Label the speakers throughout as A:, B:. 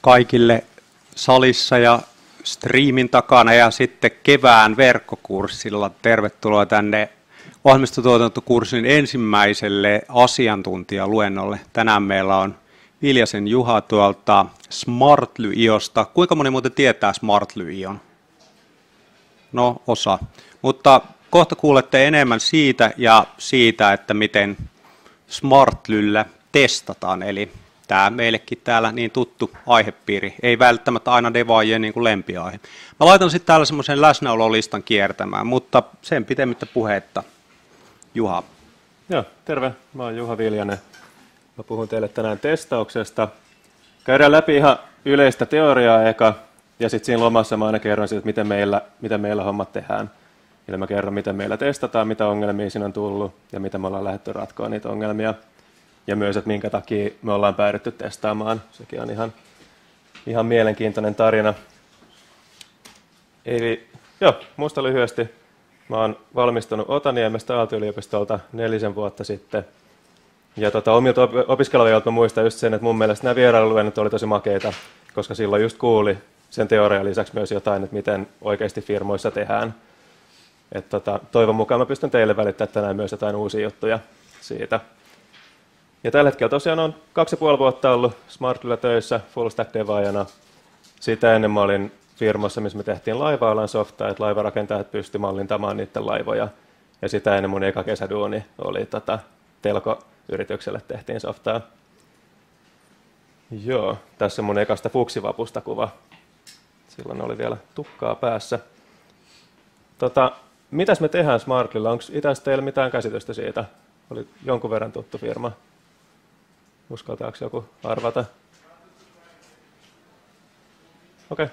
A: kaikille salissa ja striimin takana ja sitten kevään verkkokurssilla. Tervetuloa tänne ohjelmistotuotantokurssin ensimmäiselle asiantuntijaluennolle. Tänään meillä on Viljasen Juha tuolta Smartly.iosta. Kuinka moni muuten tietää Smartly.ion? No, osa. Mutta kohta kuulette enemmän siitä, että miten Smartlyllä testataan. Eli tämä meillekin täällä niin tuttu aihepiiri, ei välttämättä aina devaajien niin kuin lempiaihe. Mä laitan sitten täällä semmoisen läsnäololistan kiertämään, mutta sen pitemmittä puhetta. Juha.
B: Joo, terve. Mä oon Juha Viljanen. Mä puhun teille tänään testauksesta. Käydään läpi ihan yleistä teoriaa eka, ja sitten siinä lomassa mä aina kerron siitä, että miten meillä hommat tehdään. Eli mä kerron, miten meillä testataan, mitä ongelmia siinä on tullut, ja miten me ollaan lähdetty ratkoa niitä ongelmia. Ja myös, että minkä takia me ollaan päädytty testaamaan. Sekin on ihan mielenkiintoinen tarina. Eli musta lyhyesti. Mä oon valmistunut Otaniemestä Aalto-yliopistolta 4 vuotta sitten. Ja omilta opiskelijoilta mä muistan just sen, että mun mielestä nämä vierailuluennot oli tosi makeita, koska silloin just kuuli sen teorian lisäksi myös jotain, että miten oikeasti firmoissa tehdään. Toivon mukaan mä pystyn teille välittämään tänään myös jotain uusia juttuja siitä. Ja tällä hetkellä tosiaan on 2,5 vuotta ollut Smartlyllä töissä full stack devaajana. Sitä ennen mä olin firmassa, missä me tehtiin laiva-alan softaa, että laivarakentajat pystyi mallintamaan niiden laivoja. Ja sitä ennen mun eka kesäduuni oli telko-yritykselle tehtiin softaa. Joo, tässä mun ekasta fuksivapusta kuva. Silloin oli vielä tukkaa päässä. Mitäs me tehdään Smartlyllä? Onko itästä teillä mitään käsitystä siitä? Oli jonkun verran tuttu firma. Uskaltaako joku arvata? Okei.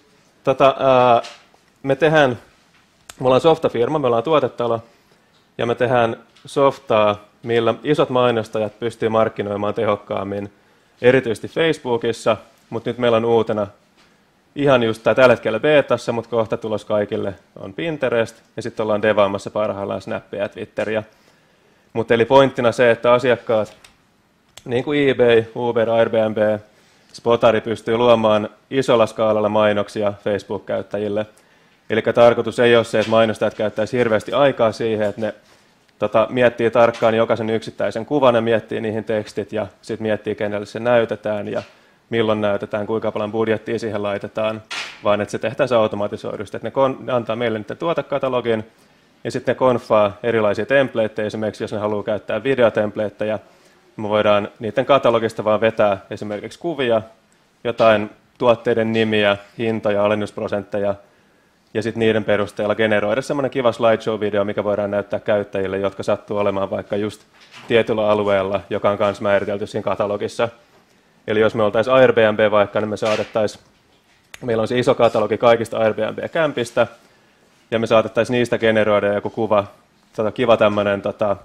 B: Me ollaan softafirma, me ollaan tuotetalo, ja me tehdään softaa, millä isot mainostajat pystyy markkinoimaan tehokkaammin, erityisesti Facebookissa, mutta nyt meillä on uutena ihan just tällä hetkellä betassa, mutta kohta tulos kaikille on Pinterest, ja sitten ollaan devaamassa parhaillaan Snappia ja Twitteriä. Mutta eli pointtina se, että asiakkaat, niin kuin eBay, Uber, Airbnb, Spotari pystyy luomaan isolla skaalalla mainoksia Facebook-käyttäjille. Eli tarkoitus ei ole se, että mainostajat käyttäisi hirveästi aikaa siihen, että ne miettii tarkkaan jokaisen yksittäisen kuvan ja miettii niihin tekstit ja sitten miettii, kenelle se näytetään ja milloin näytetään, kuinka paljon budjettia siihen laitetaan, vaan että se tehtäisiin automatisoidusti. Että ne antaa meille niiden tuotekatalogin ja sitten ne konfaa erilaisia templateja, esimerkiksi jos ne haluaa käyttää videotemplatteja, me voidaan niiden katalogista vaan vetää esimerkiksi kuvia, jotain tuotteiden nimiä, hintoja, alennusprosentteja, ja sitten niiden perusteella generoida semmoinen kiva slideshow-video, mikä voidaan näyttää käyttäjille, jotka sattuu olemaan vaikka just tietyllä alueella, joka on myös määritelty siinä katalogissa. Eli jos me oltaisiin Airbnb vaikka, niin meillä on se iso katalogi kaikista Airbnb-kämpistä, ja me saatettaisiin niistä generoida joku kuva, kiva tämmöinen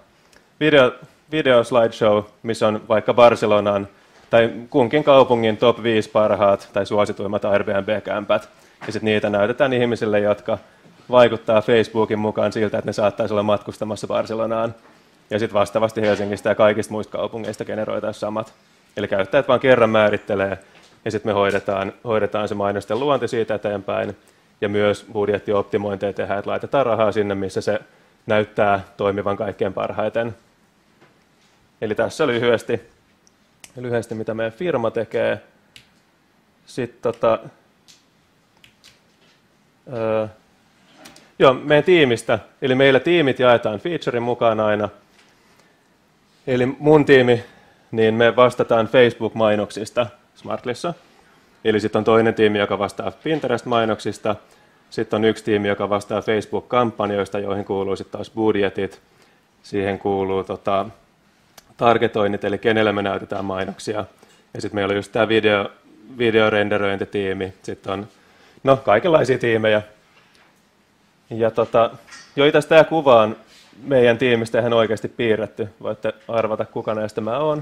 B: video slideshow, missä on vaikka Barcelonan tai kunkin kaupungin top 5 parhaat tai suosituimmat Airbnb-kämpät. Ja sitten niitä näytetään ihmisille, jotka vaikuttaa Facebookin mukaan siltä, että ne saattaisi olla matkustamassa Barcelonaan. Ja sitten vastaavasti Helsingistä ja kaikista muista kaupungeista generoitaisiin samat. Eli käyttäjät vaan kerran määrittelee, ja sitten me hoidetaan se mainosten luonti siitä eteenpäin. Ja myös budjettioptimointeja tehdään, että laitetaan rahaa sinne, missä se näyttää toimivan kaikkein parhaiten. Eli tässä lyhyesti mitä meidän firma tekee. Sitten meidän tiimistä, eli meillä tiimit jaetaan featurein mukaan aina. Eli mun tiimi, niin me vastataan Facebook-mainoksista Smartlyssa. Eli sitten on toinen tiimi, joka vastaa Pinterest-mainoksista. Sitten on yksi tiimi, joka vastaa Facebook-kampanjoista, joihin kuuluu sitten taas budjetit. Siihen kuuluu targetoinnit, eli kenelle me näytetään mainoksia. Ja sitten meillä on just tämä videorenderöintitiimi. Sitten on kaikenlaisia tiimejä. Ja itse tämä kuva on meidän tiimistä ihan oikeasti piirretty. Voitte arvata, kuka näistä mä oon.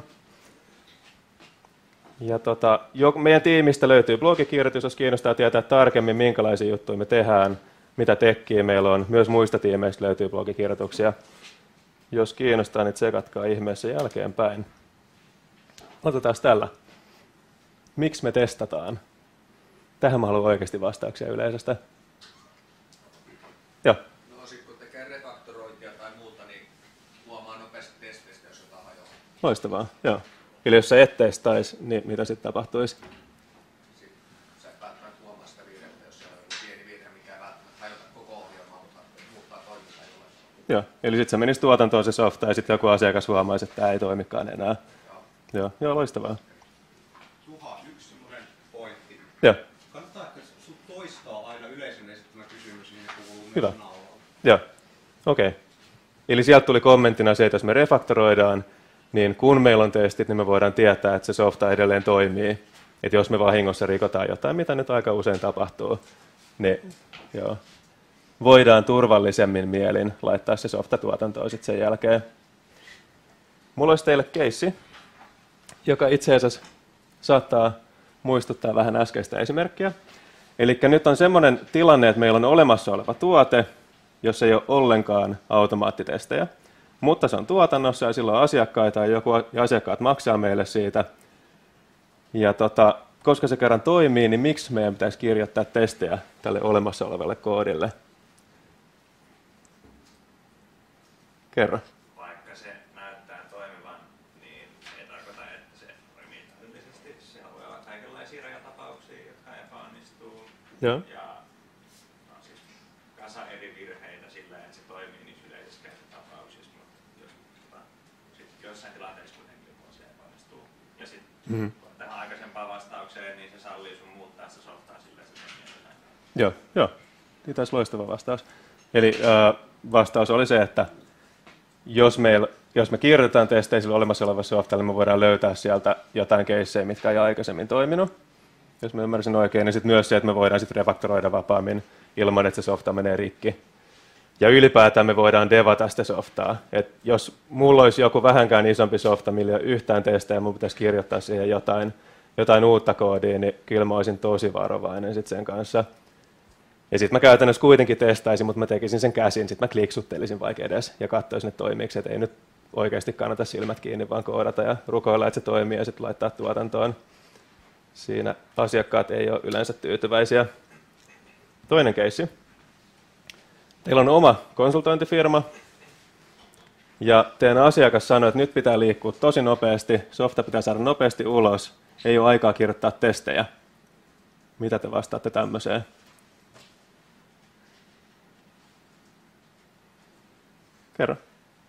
B: Ja meidän tiimistä löytyy blogikirjoitus, jos kiinnostaa tietää tarkemmin, minkälaisia juttuja me tehdään, mitä tekkiä meillä on. Myös muista tiimeistä löytyy blogikirjoituksia. Jos kiinnostaa, niin tsekatkaa ihmeessä jälkeenpäin. Otetaan tällä. miksi me testataan? Tähän mä haluan oikeasti vastauksia yleisöstä. Joo.
C: No sitten kun tekee refaktorointia tai muuta, niin huomaa nopeasti testeistä, jos jotain hajoaa.
B: Loistavaa, joo. Eli jos sä et testaisi, niin mitä sitten tapahtuisi?
C: Sitten sä et välttämättä huomaa sitä virhettä, jos siellä on joku pieni virhe, mikä ei välttämättä hajota koko ohjelmaa, mutta muuttaa toimintaa jollain.
B: Joo, eli sitten se menisi tuotantoon se softa ja sitten joku asiakas huomaisi, että tämä ei toimikaan enää. Joo, loistavaa.
A: Juha, yksi semmoinen pointti.
B: Joo.
A: Kannattaa ehkä sun toistaa aina yleisön esittämä kysymys, niin se kuuluu
B: Hyvä.
A: myös nauhalle.
B: Joo, okei. Eli sieltä tuli kommenttina se, että jos me refaktoroidaan, niin kun meillä on testit, niin me voidaan tietää, että se softa edelleen toimii. Että jos me vahingossa rikotaan jotain, mitä nyt aika usein tapahtuu, niin joo, voidaan turvallisemmin mielin laittaa se softa tuotantoon sitten sen jälkeen. Mulla olisi teille keissi, joka itse asiassa saattaa muistuttaa vähän äskeistä esimerkkiä. Eli nyt on semmoinen tilanne, että meillä on olemassa oleva tuote, jossa ei ole ollenkaan automaattitestejä, mutta se on tuotannossa ja sillä on asiakkaita ja asiakkaat maksaa meille siitä. Ja koska se kerran toimii, niin miksi meidän pitäisi kirjoittaa testejä tälle olemassa olevalle koodille? Kerro.
D: Vaikka se näyttää toimivan, niin ei tarkoita, että se toimii täydellisesti. Siellä voi olla kaikenlaisia rajatapauksia, jotka epäonnistuu.
B: Joo.
D: Ja on siis kasa eri virheitä sillä, että se toimii niissä yleisissä käyttötapauksissa, mutta sit joissain tilanteissa kuitenkin se epäonnistuu. Ja sitten tähän aikaisempaan vastaukseen, niin se sallii sun muuttaa sitä softaa sillä, että se toimii jotain.
B: Joo. Tämä olisi loistava vastaus. Eli vastaus oli se, että jos me kirjoitetaan testejä sillä olemassa olevassa softalla, niin me voidaan löytää sieltä jotain keissejä, mitkä ei aikaisemmin toiminut. Jos mä ymmärsin oikein, niin sitten myös se, että me voidaan sitten refaktoroida vapaammin ilman, että se softa menee rikki. Ja ylipäätään me voidaan devata sitä softaa. Et jos mulla olisi joku vähänkään isompi softa, millä ei ole yhtään testejä, mun pitäisi kirjoittaa siihen jotain uutta koodia, niin kyllä mä olisin tosi varovainen sit sen kanssa. Ja sitten mä käytännössä kuitenkin testaisin, mutta mä tekisin sen käsin, sitten mä kliksuttelisin vaikka edes ja katsoisin, että toimiiko, että ei nyt oikeasti kannata silmät kiinni, vaan koodata ja rukoilla, että se toimii ja sitten laittaa tuotantoon. Siinä asiakkaat ei ole yleensä tyytyväisiä. Toinen keissi. Teillä on oma konsultointifirma ja teidän asiakas sanoo, että nyt pitää liikkua tosi nopeasti, softa pitää saada nopeasti ulos, ei ole aikaa kirjoittaa testejä. Mitä te vastaatte tämmöiseen? Kerro.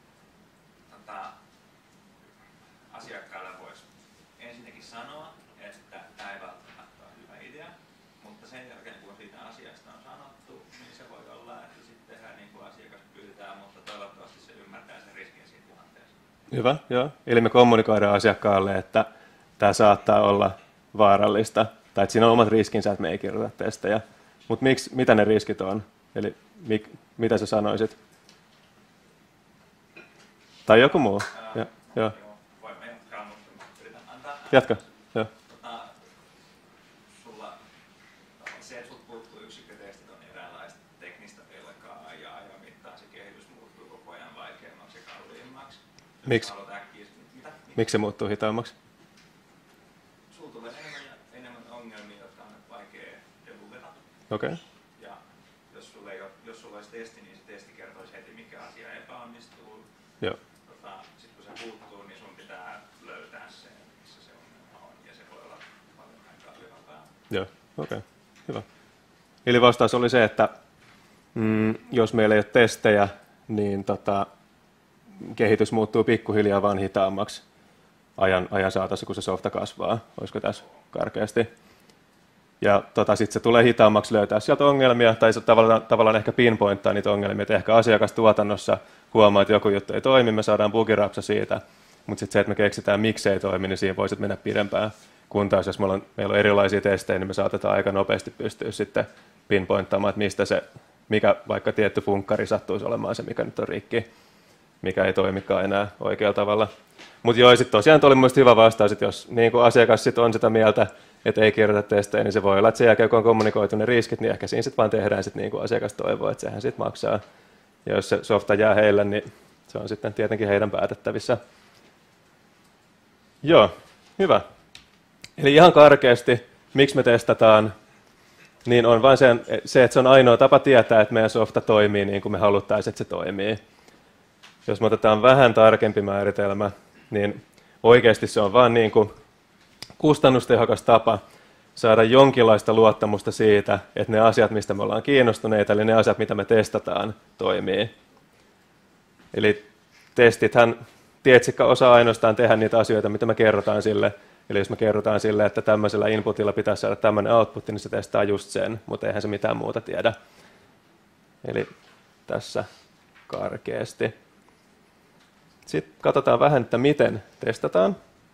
D: Asiakkaalle voisi ensinnäkin sanoa, että tämä ei välttämättä ole hyvä idea, mutta sen jälkeen kun siitä asiasta on sanottu, niin se voi olla, että sitten tehdään niin kuin asiakas pyytää, mutta toivottavasti se ymmärtää sen riskin siinä tilanteessa.
B: Hyvä, joo. Eli me kommunikoidaan asiakkaalle, että tämä saattaa olla vaarallista, tai että siinä on omat riskinsä, että me ei kirjoita testejä. Mutta mitä ne riskit on? Eli mitä sä sanoisit? Tai joku muu. Joo.
D: Voimme jatkaa, mutta yritän antaa.
B: Jatka. Joo.
D: Se, että sulta puuttuu yksikkötestit, on eräänlaista teknistä pelkaa ja ajan mittaan se kehitys muuttuu koko ajan vaikeammaksi ja kalliimmaksi.
B: Miksi? Miksi se muuttuu hitaammaksi?
D: Sulla tulee enemmän ongelmia, jotka on vaikea debugata.
B: Okei.
D: Ja jos sulla olisi testi, niin se testi kertoisi heti, mikä asia epäonnistuu.
B: Joo.
D: Sitten kun se puuttuu, niin sun pitää löytää se, missä se ongelma on, ja se voi olla paljon kalliimpaa.
B: Joo, okei. Hyvä. Eli vastaus oli se, että jos meillä ei ole testejä, niin kehitys muuttuu pikkuhiljaa vaan hitaammaksi ajan saatossa, kun se softa kasvaa. Olisiko tässä karkeasti? Ja sitten se tulee hitaammaksi löytää sieltä ongelmia, tai se tavallaan ehkä pinpointtaa niitä ongelmia, että ehkä asiakastuotannossa huomaa, että joku juttu ei toimi, me saadaan bugirapsa siitä, mutta sitten se, että me keksitään, miksi ei toimi, niin siinä voi sitten mennä pidempään. Kun taas, jos meillä on erilaisia testejä, niin me saatetaan aika nopeasti pystyä sitten pinpointtaamaan, että mikä vaikka tietty funkkari sattuisi olemaan se, mikä nyt on rikki, mikä ei toimikaan enää oikealla tavalla. Mutta joo, sitten tosiaan oli mielestäni hyvä vastaus, että jos niin kun asiakas sit on sitä mieltä, että ei kirjoita testejä, niin se voi olla, että sen jälkeen kun on kommunikoitu ne riskit, niin ehkä siinä sitten vaan tehdään sit niin kuin asiakas toivoo, että sehän sitten maksaa. Ja jos se softa jää heille, niin se on sitten tietenkin heidän päätettävissä. Joo, hyvä. Eli ihan karkeasti, miksi me testataan, niin on vain se, että se on ainoa tapa tietää, että meidän softa toimii niin kuin me haluttaisiin, että se toimii. Jos me otetaan vähän tarkempi määritelmä, niin oikeasti se on vain niin kuin kustannustehokas tapa saada jonkinlaista luottamusta siitä, että ne asiat, mistä me ollaan kiinnostuneita, eli ne asiat, mitä me testataan, toimii. Eli testithän Tietsikka osaa ainoastaan tehdä niitä asioita, mitä me kerrotaan sille. Eli jos me kerrotaan sille, että tämmöisellä inputilla pitäisi saada tämmöinen output, niin se testaa just sen, mutta eihän se mitään muuta tiedä. Eli tässä karkeasti. Sitten katsotaan vähän, että miten testataan.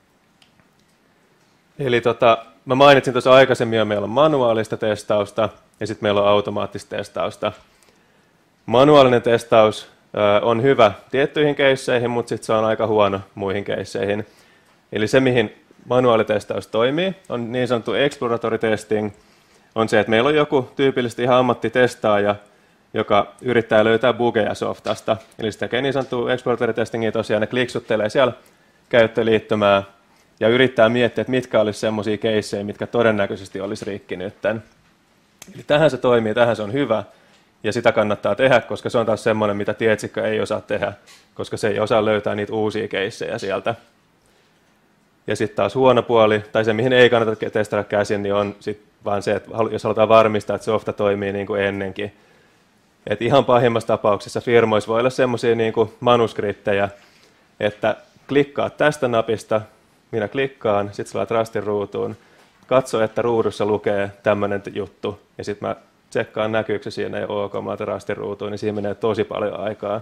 B: Eli mä mainitsin tuossa aikaisemmin jo, meillä on manuaalista testausta ja sitten meillä on automaattista testausta. Manuaalinen testaus on hyvä tiettyihin keisseihin, mutta sitten se on aika huono muihin keisseihin. Eli se, mihin manuaalitestaus toimii, on niin sanottu exploratory testing. On se, että meillä on joku tyypillisesti ihan ammattitestaaja, joka yrittää löytää bugeja softasta. Eli se tekee niin sanottu exploratory testingia tosiaan, ne kliksuttelee siellä käyttöliittymää ja yrittää miettiä, että mitkä olisi semmoisia keissejä, mitkä todennäköisesti olisi rikki nytten. Eli tähän se toimii, tähän se on hyvä. Ja sitä kannattaa tehdä, koska se on taas semmoinen, mitä Tietsikka ei osaa tehdä, koska se ei osaa löytää niitä uusia keissejä sieltä. Ja sitten taas huono puoli, tai se mihin ei kannata testata käsin, niin on sit vaan se, että jos halutaan varmistaa, että softa toimii niin kuin ennenkin. Et ihan pahimmassa tapauksessa firmoissa voi olla semmoisia niin kuin manuskriptejä, että klikkaat tästä napista, minä klikkaan, sitten sä laat rastin ruutuun, katso, että ruudussa lukee tämmöinen juttu, ja sitten mä tsekkaan näkyykö se siinä ja ok, mä laitan rastin ruutuun, niin siinä menee tosi paljon aikaa.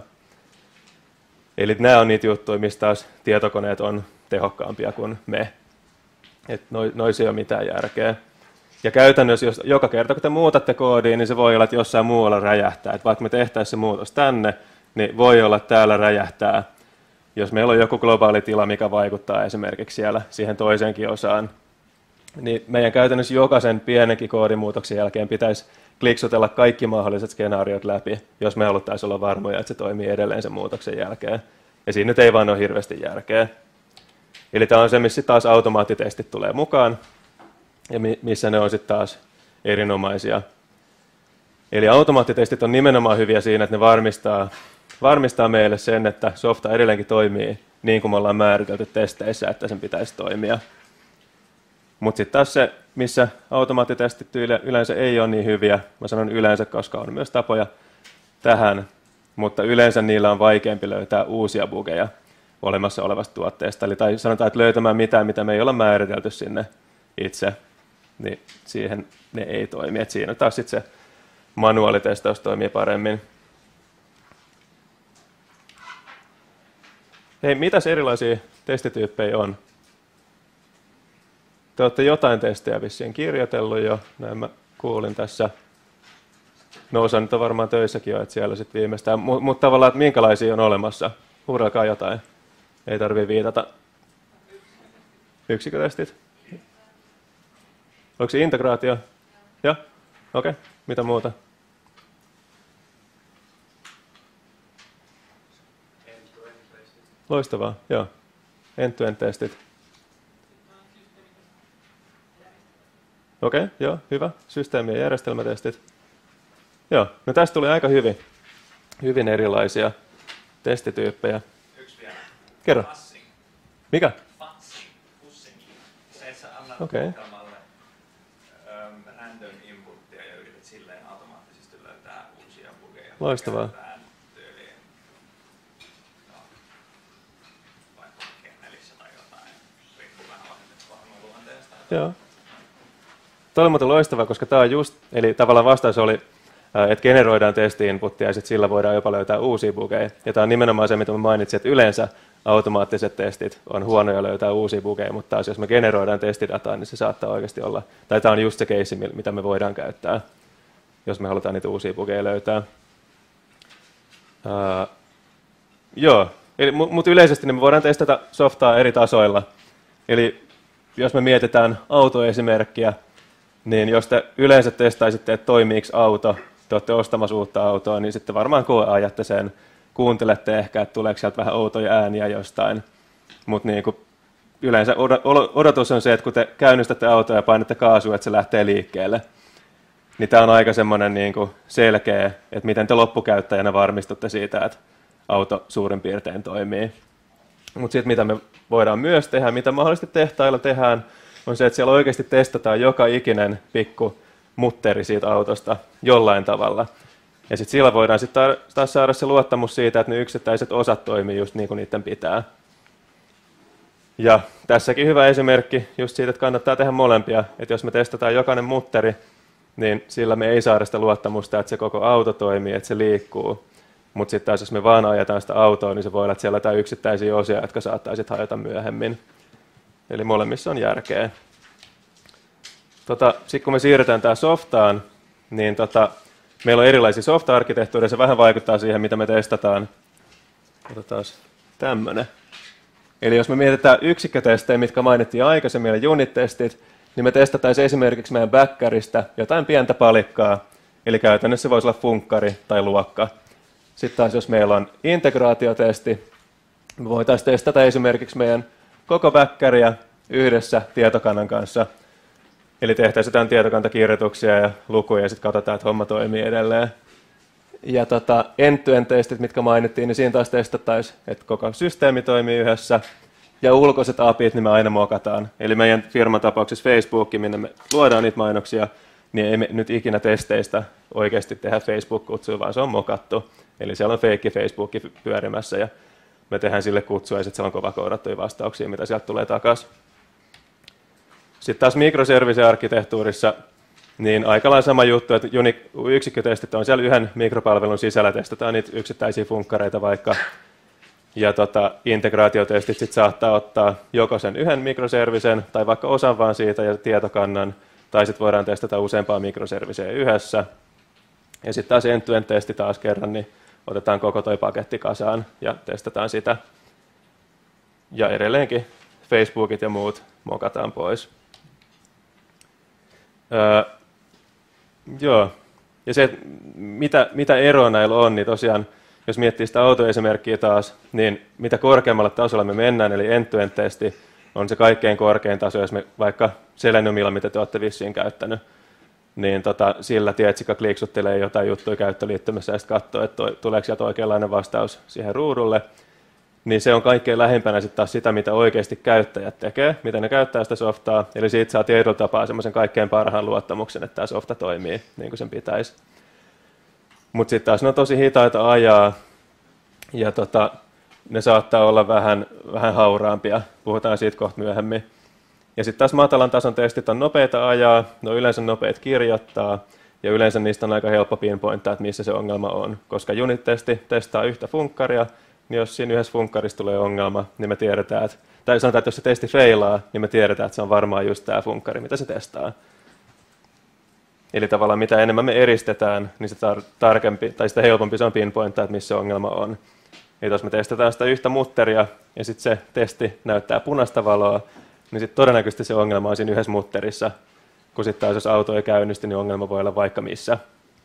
B: Eli nämä on niitä juttuja, mistä taas tietokoneet on tehokkaampia kuin me. Että noissa ei ole mitään järkeä. Ja käytännössä, jos joka kerta kun te muutatte koodiin, niin se voi olla, että jossain muualla räjähtää. Että vaikka me tehtäisiin se muutos tänne, niin voi olla, että täällä räjähtää. Jos meillä on joku globaali tila, mikä vaikuttaa esimerkiksi siellä siihen toiseenkin osaan, niin meidän käytännössä jokaisen pienenkin koodimuutoksen jälkeen pitäisi kliksutella kaikki mahdolliset skenaariot läpi, jos me haluttaisiin olla varmoja, että se toimii edelleen sen muutoksen jälkeen. Ja siinä nyt ei vaan ole hirveästi järkeä. Eli tämä on se, missä taas automaattitestit tulee mukaan, ja missä ne on sitten taas erinomaisia. Eli automaattitestit on nimenomaan hyviä siinä, että ne varmistaa meille sen, että softa edelleenkin toimii niin kuin me ollaan määritelty testeissä, että sen pitäisi toimia. Mutta sitten taas se, missä automaattitestit yleensä ei ole niin hyviä, mä sanon yleensä, koska on myös tapoja tähän, mutta yleensä niillä on vaikeampi löytää uusia bugeja olemassa olevasta tuotteesta. Eli tai sanotaan, että löytämään mitään, mitä me ei olla määritelty sinne itse, niin siihen ne ei toimi. Et siinä taas sitten se manuaalitestaus toimii paremmin. Hei, mitäs erilaisia testityyppejä on? Te olette jotain testejä vissiin kirjoitellut jo, näin mä kuulin tässä. No osa nyt on varmaan töissäkin jo, että siellä sitten viimeistään. Mutta tavallaan, että minkälaisia on olemassa? Huudelkaa jotain. Ei tarvitse viitata. Yksikkötestit? Onko se integraatio? Joo? Okei. Mitä muuta? Loistavaa, joo. End-to-end testit. Okei, joo, hyvä. Systeemi- ja järjestelmätestit. Joo, no tästä tuli aika hyvin erilaisia testityyppejä.
D: Yksi vielä.
B: Kerro.
D: Fuzzing.
B: Mikä?
D: Fuzzing. Se, että sä annat
B: Okei.
D: programalle random inputtia ja yrität silleen automaattisesti löytää uusia bugeja.
B: Loistavaa.
D: Käytetään tyyliin, vaikka kernelissä tai jotain, riippuu vähän ohjelmien luonteesta.
B: Joo. Tuo oli muuten loistavaa, koska tämä on just, eli tavallaan vastaus oli, että generoidaan testi-inputtia ja sitten sillä voidaan jopa löytää uusia bugeja. Ja tämä on nimenomaan se, mitä mä mainitsin, että yleensä automaattiset testit on huonoja löytää uusia bugeja, mutta taas jos me generoidaan testidataa, niin se saattaa oikeasti olla, tai tämä on just se keissi, mitä me voidaan käyttää, jos me halutaan niitä uusia bugeja löytää. Joo, mutta yleisesti niin me voidaan testata softaa eri tasoilla. Eli jos me mietitään autoesimerkkiä, niin jos te yleensä testaisitte, että toimiiko auto, te olette ostamassa uutta autoa, niin sitten varmaan koeajatte sen, kuuntelette ehkä, että tuleeko sieltä vähän outoja ääniä jostain. Mutta niin yleensä odotus on se, että kun te käynnistätte autoa ja painatte kaasua, että se lähtee liikkeelle, niin tämä on aika semmoinen niin kuin selkeä, että miten te loppukäyttäjänä varmistutte siitä, että auto suurin piirtein toimii. Mutta sitten mitä me voidaan myös tehdä, mitä mahdollisesti tehtailla tehdään, on se, että siellä oikeasti testataan joka ikinen pikku mutteri siitä autosta jollain tavalla. Ja sitten sillä voidaan sitten taas saada se luottamus siitä, että ne yksittäiset osat toimii just niin kuin niiden pitää. Ja tässäkin hyvä esimerkki just siitä, että kannattaa tehdä molempia. Että jos me testataan jokainen mutteri, niin sillä me ei saada sitä luottamusta, että se koko auto toimii, että se liikkuu. Mutta sitten taas jos me vaan ajetaan sitä autoa, niin se voi olla, että siellä on jotain yksittäisiä osia, jotka saattaa sitten hajota myöhemmin. Eli molemmissa on järkeä. Sitten kun me siirrytään tähän softaan, niin meillä on erilaisia softa-arkkitehtuureja, se vähän vaikuttaa siihen, mitä me testataan. Otetaan tämmöinen. Eli jos me mietitään yksikkötestejä, mitkä mainittiin aikaisemmin, eli unit-testit, niin me testataan esimerkiksi meidän backerista jotain pientä palikkaa, eli käytännössä se voisi olla funkkari tai luokka. Sitten taas jos meillä on integraatiotesti, me voitaisiin testata esimerkiksi meidän koko backeria yhdessä tietokannan kanssa. Eli tehtäisiin jotain tietokantakirjoituksia ja lukuja ja sitten katsotaan, että homma toimii edelleen. Ja end-to-end-testit, mitkä mainittiin, niin siinä taas testattaisiin, että koko systeemi toimii yhdessä. Ja ulkoiset APIt, niin me aina mokataan. Eli meidän firman tapauksessa Facebook, minne me luodaan niitä mainoksia, niin ei me nyt ikinä testeistä oikeasti tehdä Facebook-kutsua, vaan se on mokattu. Eli siellä on feikki Facebook pyörimässä ja me tehdään sille kutsua ja sitten siellä on kovakoodattuja vastauksia, mitä sieltä tulee takaisin. Sitten taas mikroservice-arkkitehtuurissa niin aika lailla sama juttu, että yksikkötestit on siellä yhden mikropalvelun sisällä, testataan niitä yksittäisiä funkkareita vaikka. Ja integraatiotestit sit saattaa ottaa joko sen yhden mikroservisen tai vaikka osan vaan siitä ja tietokannan, tai sitten voidaan testata useampaa mikroserviceä yhdessä. Ja sitten taas end-to-end-testi taas kerran, niin otetaan koko toi paketti kasaan ja testataan sitä. Ja edelleenkin Facebookit ja muut mokataan pois. Joo. Ja se, mitä eroa näillä on, niin tosiaan, jos miettii sitä autoesimerkkiä taas, niin mitä korkeammalla tasolla me mennään, eli end-to-end-testi on se kaikkein korkein taso, jos me vaikka Seleniumilla, mitä te olette vissiin käyttänyt, niin sillä tietsikka kliksuttelee jotain juttuja käyttöliittymässä ja sitten katsoo, että tuleeko sieltä oikeanlainen vastaus siihen ruudulle, niin se on kaikkein lähempänä sitten taas sitä, mitä oikeasti käyttäjät tekee, miten ne käyttää sitä softaa, eli siitä saa tietyllä tapaa semmoisen kaikkein parhaan luottamuksen, että tämä softa toimii niin kuin sen pitäisi. Mutta sitten taas ne on tosi hitaita ajaa ja ne saattaa olla vähän hauraampia, puhutaan siitä kohta myöhemmin. Ja sitten taas matalan tason testit on nopeita ajaa, ne on yleensä nopeat kirjoittaa ja yleensä niistä on aika helppo pinpointtaa, että missä se ongelma on, koska unit-testi testaa yhtä funkkaria, niin jos siinä yhdessä funkkarissa tulee ongelma, niin me tiedetään, tai sanotaan, että jos se testi feilaa, niin me tiedetään, että se on varmaan just tämä funkkari, mitä se testaa. Eli tavallaan mitä enemmän me eristetään, niin se tarkempi, tai sitä helpompi se on pinpointtaa, että missä se ongelma on. Eli jos me testataan sitä yhtä mutteria, ja sitten se testi näyttää punaista valoa, niin sitten todennäköisesti se ongelma on siinä yhdessä mutterissa, kun sitten taas jos auto ei käynnisty, niin ongelma voi olla vaikka missä.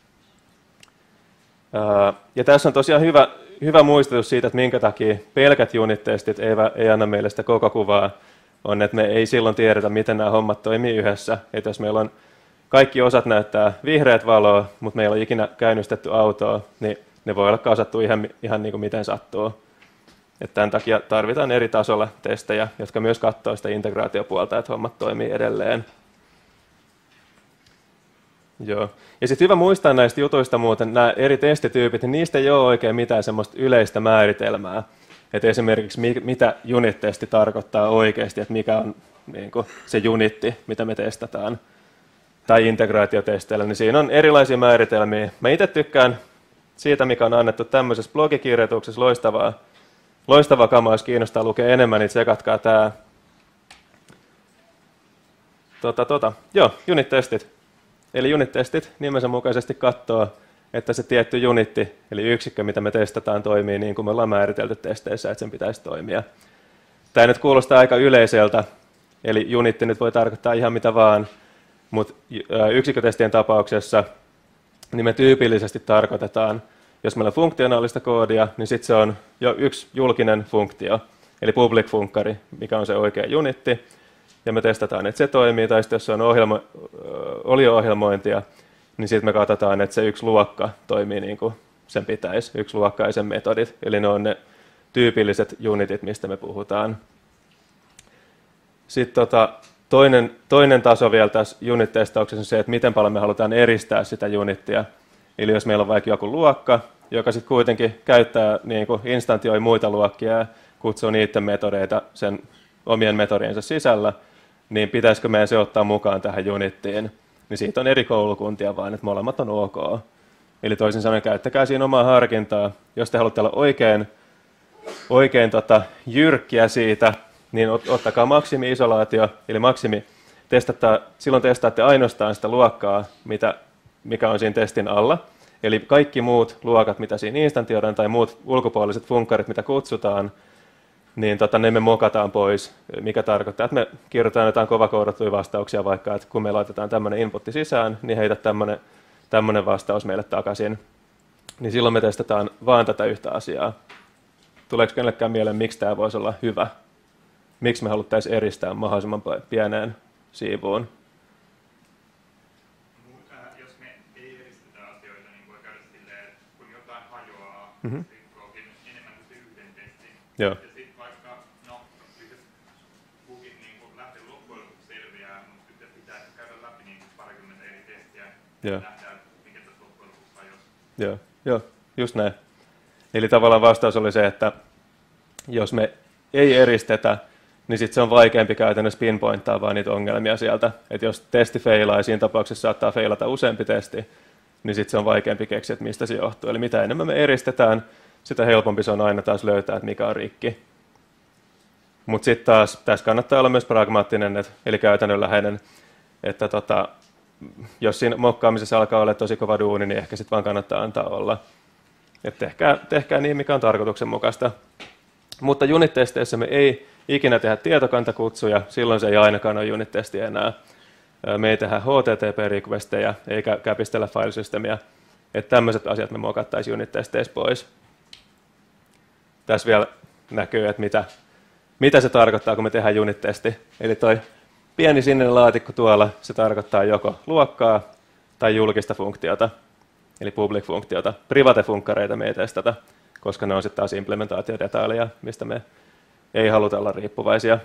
B: Ja tässä on tosiaan hyvä muistutus siitä, että minkä takia pelkät unit-testit ei anna meille sitä koko kuvaa, on, että me ei silloin tiedetä, miten nämä hommat toimii yhdessä. Että jos meillä on kaikki osat näyttää vihreät valoa, mutta meillä on ikinä käynnistetty autoa, niin ne voi olla kasattu ihan niin kuin miten sattuu. Että tämän takia tarvitaan eri tasolla testejä, jotka myös katsoo sitä integraatiopuolta, että hommat toimii edelleen. Joo. Ja sitten hyvä muistaa näistä jutuista muuten, nämä eri testityypit, niin niistä ei ole oikein mitään semmoista yleistä määritelmää. Että esimerkiksi mitä unit-testi tarkoittaa oikeasti, että mikä on niin kuin se unitti, mitä me testataan. Tai integraatiotesteillä, niin siinä on erilaisia määritelmiä. Mä itse tykkään siitä, mikä on annettu tämmöisessä blogikirjoituksessa, loistavaa kamaa, jos kiinnostaa lukea enemmän, niin tsekatkaa tämä. Joo, unit-testit. Eli unit-testit nimensä mukaisesti katsoo, että se tietty unitti, eli yksikkö, mitä me testataan, toimii niin kuin me ollaan määritelty testeissä, että sen pitäisi toimia. Tämä nyt kuulostaa aika yleiseltä, eli unitti nyt voi tarkoittaa ihan mitä vaan, mutta yksikkötestien tapauksessa niin me tyypillisesti tarkoitetaan, jos meillä on funktionaalista koodia, niin sitten se on jo yksi julkinen funktio. eli public-funkkari, mikä on se oikea unitti, ja me testataan, että se toimii, tai sitten jos se on olio-ohjelmointia, niin sitten me katsotaan, että se yksi luokka toimii niin kuin sen pitäisi, yksiluokkaisen metodit, eli ne on ne tyypilliset unitit, mistä me puhutaan. Sitten toinen taso vielä tässä unit-testauksessa on se, että miten paljon me halutaan eristää sitä unittia. Eli jos meillä on vaikka joku luokka, joka sitten kuitenkin käyttää, niin kuin instantioi muita luokkia ja kutsuu niiden metodeita sen omien metodiensa sisällä, niin pitäisikö meidän se ottaa mukaan tähän unittiin? Niin siitä on eri koulukuntia vaan, että molemmat on ok. Eli toisin sanoen käyttäkää siinä omaa harkintaa. Jos te haluatte olla oikein jyrkkiä siitä, niin ottakaa maksimi-isolaatio, eli silloin testaatte ainoastaan sitä luokkaa, mikä on siinä testin alla. Eli kaikki muut luokat, mitä siinä instantioidaan, tai muut ulkopuoliset funkkarit, mitä kutsutaan, niin ne me mokataan pois, mikä tarkoittaa, että me kirjoitetaan jotain kovakoodattuja vastauksia, vaikka että kun me laitetaan tämmöinen inputti sisään, niin heitä tämmöinen vastaus meille takaisin. Niin silloin me testataan vaan tätä yhtä asiaa. Tuleeko kenellekään mieleen, miksi tämä voisi olla hyvä? Miksi me haluttaisiin eristää mahdollisimman pieneen siivuun?
D: Jos me ei eristetä asioita, niin voi käydä silleen, että kun jotain hajoaa, rikkookin enemmän kuin yhden testin.
B: Joo.
D: Ja sitten vaikka, bugit niin lähtee loppujen lopuksi selviää, mutta sitten pitää käydä läpi niin 20 eri testiä ja nähdään, mikä tässä loppujen lopuksi hajosi.
B: Joo, just näin. Eli tavallaan vastaus oli se, että jos me ei eristetä, niin sitten se on vaikeampi käytännössä pinpointtaa vaan niitä ongelmia sieltä. Että jos testi feilaa, ja siinä tapauksessa saattaa feilata useampi testi, niin sitten se on vaikeampi keksiä, että mistä se johtuu. Eli mitä enemmän me eristetään, sitä helpompi se on aina taas löytää, että mikä on rikki. Mutta sitten taas tässä kannattaa olla myös pragmaattinen, eli käytännönläheinen, että jos siinä mokkaamisessa alkaa olla tosi kova duuni, niin ehkä sitten vaan kannattaa antaa olla. Että tehkää niin, mikä on tarkoituksenmukaista. Mutta unit-testeissä me ei ikinä tehdä tietokantakutsuja, silloin se ei ainakaan ole unit-testi enää. Me ei tehdä HTTP-requesteja eikä käpistellä filesystemia. Että tämmöiset asiat me mokattaisiin unit-testeissä pois. Tässä vielä näkyy, että mitä se tarkoittaa, kun me tehdään unit-testi. Eli toi pieni sininen laatikko tuolla, se tarkoittaa joko luokkaa tai julkista funktiota, eli public-funktiota. Private-funkkareita me ei testata, koska ne on sitten taas implementaatiodetaileja, mistä me ei haluta olla riippuvaisia.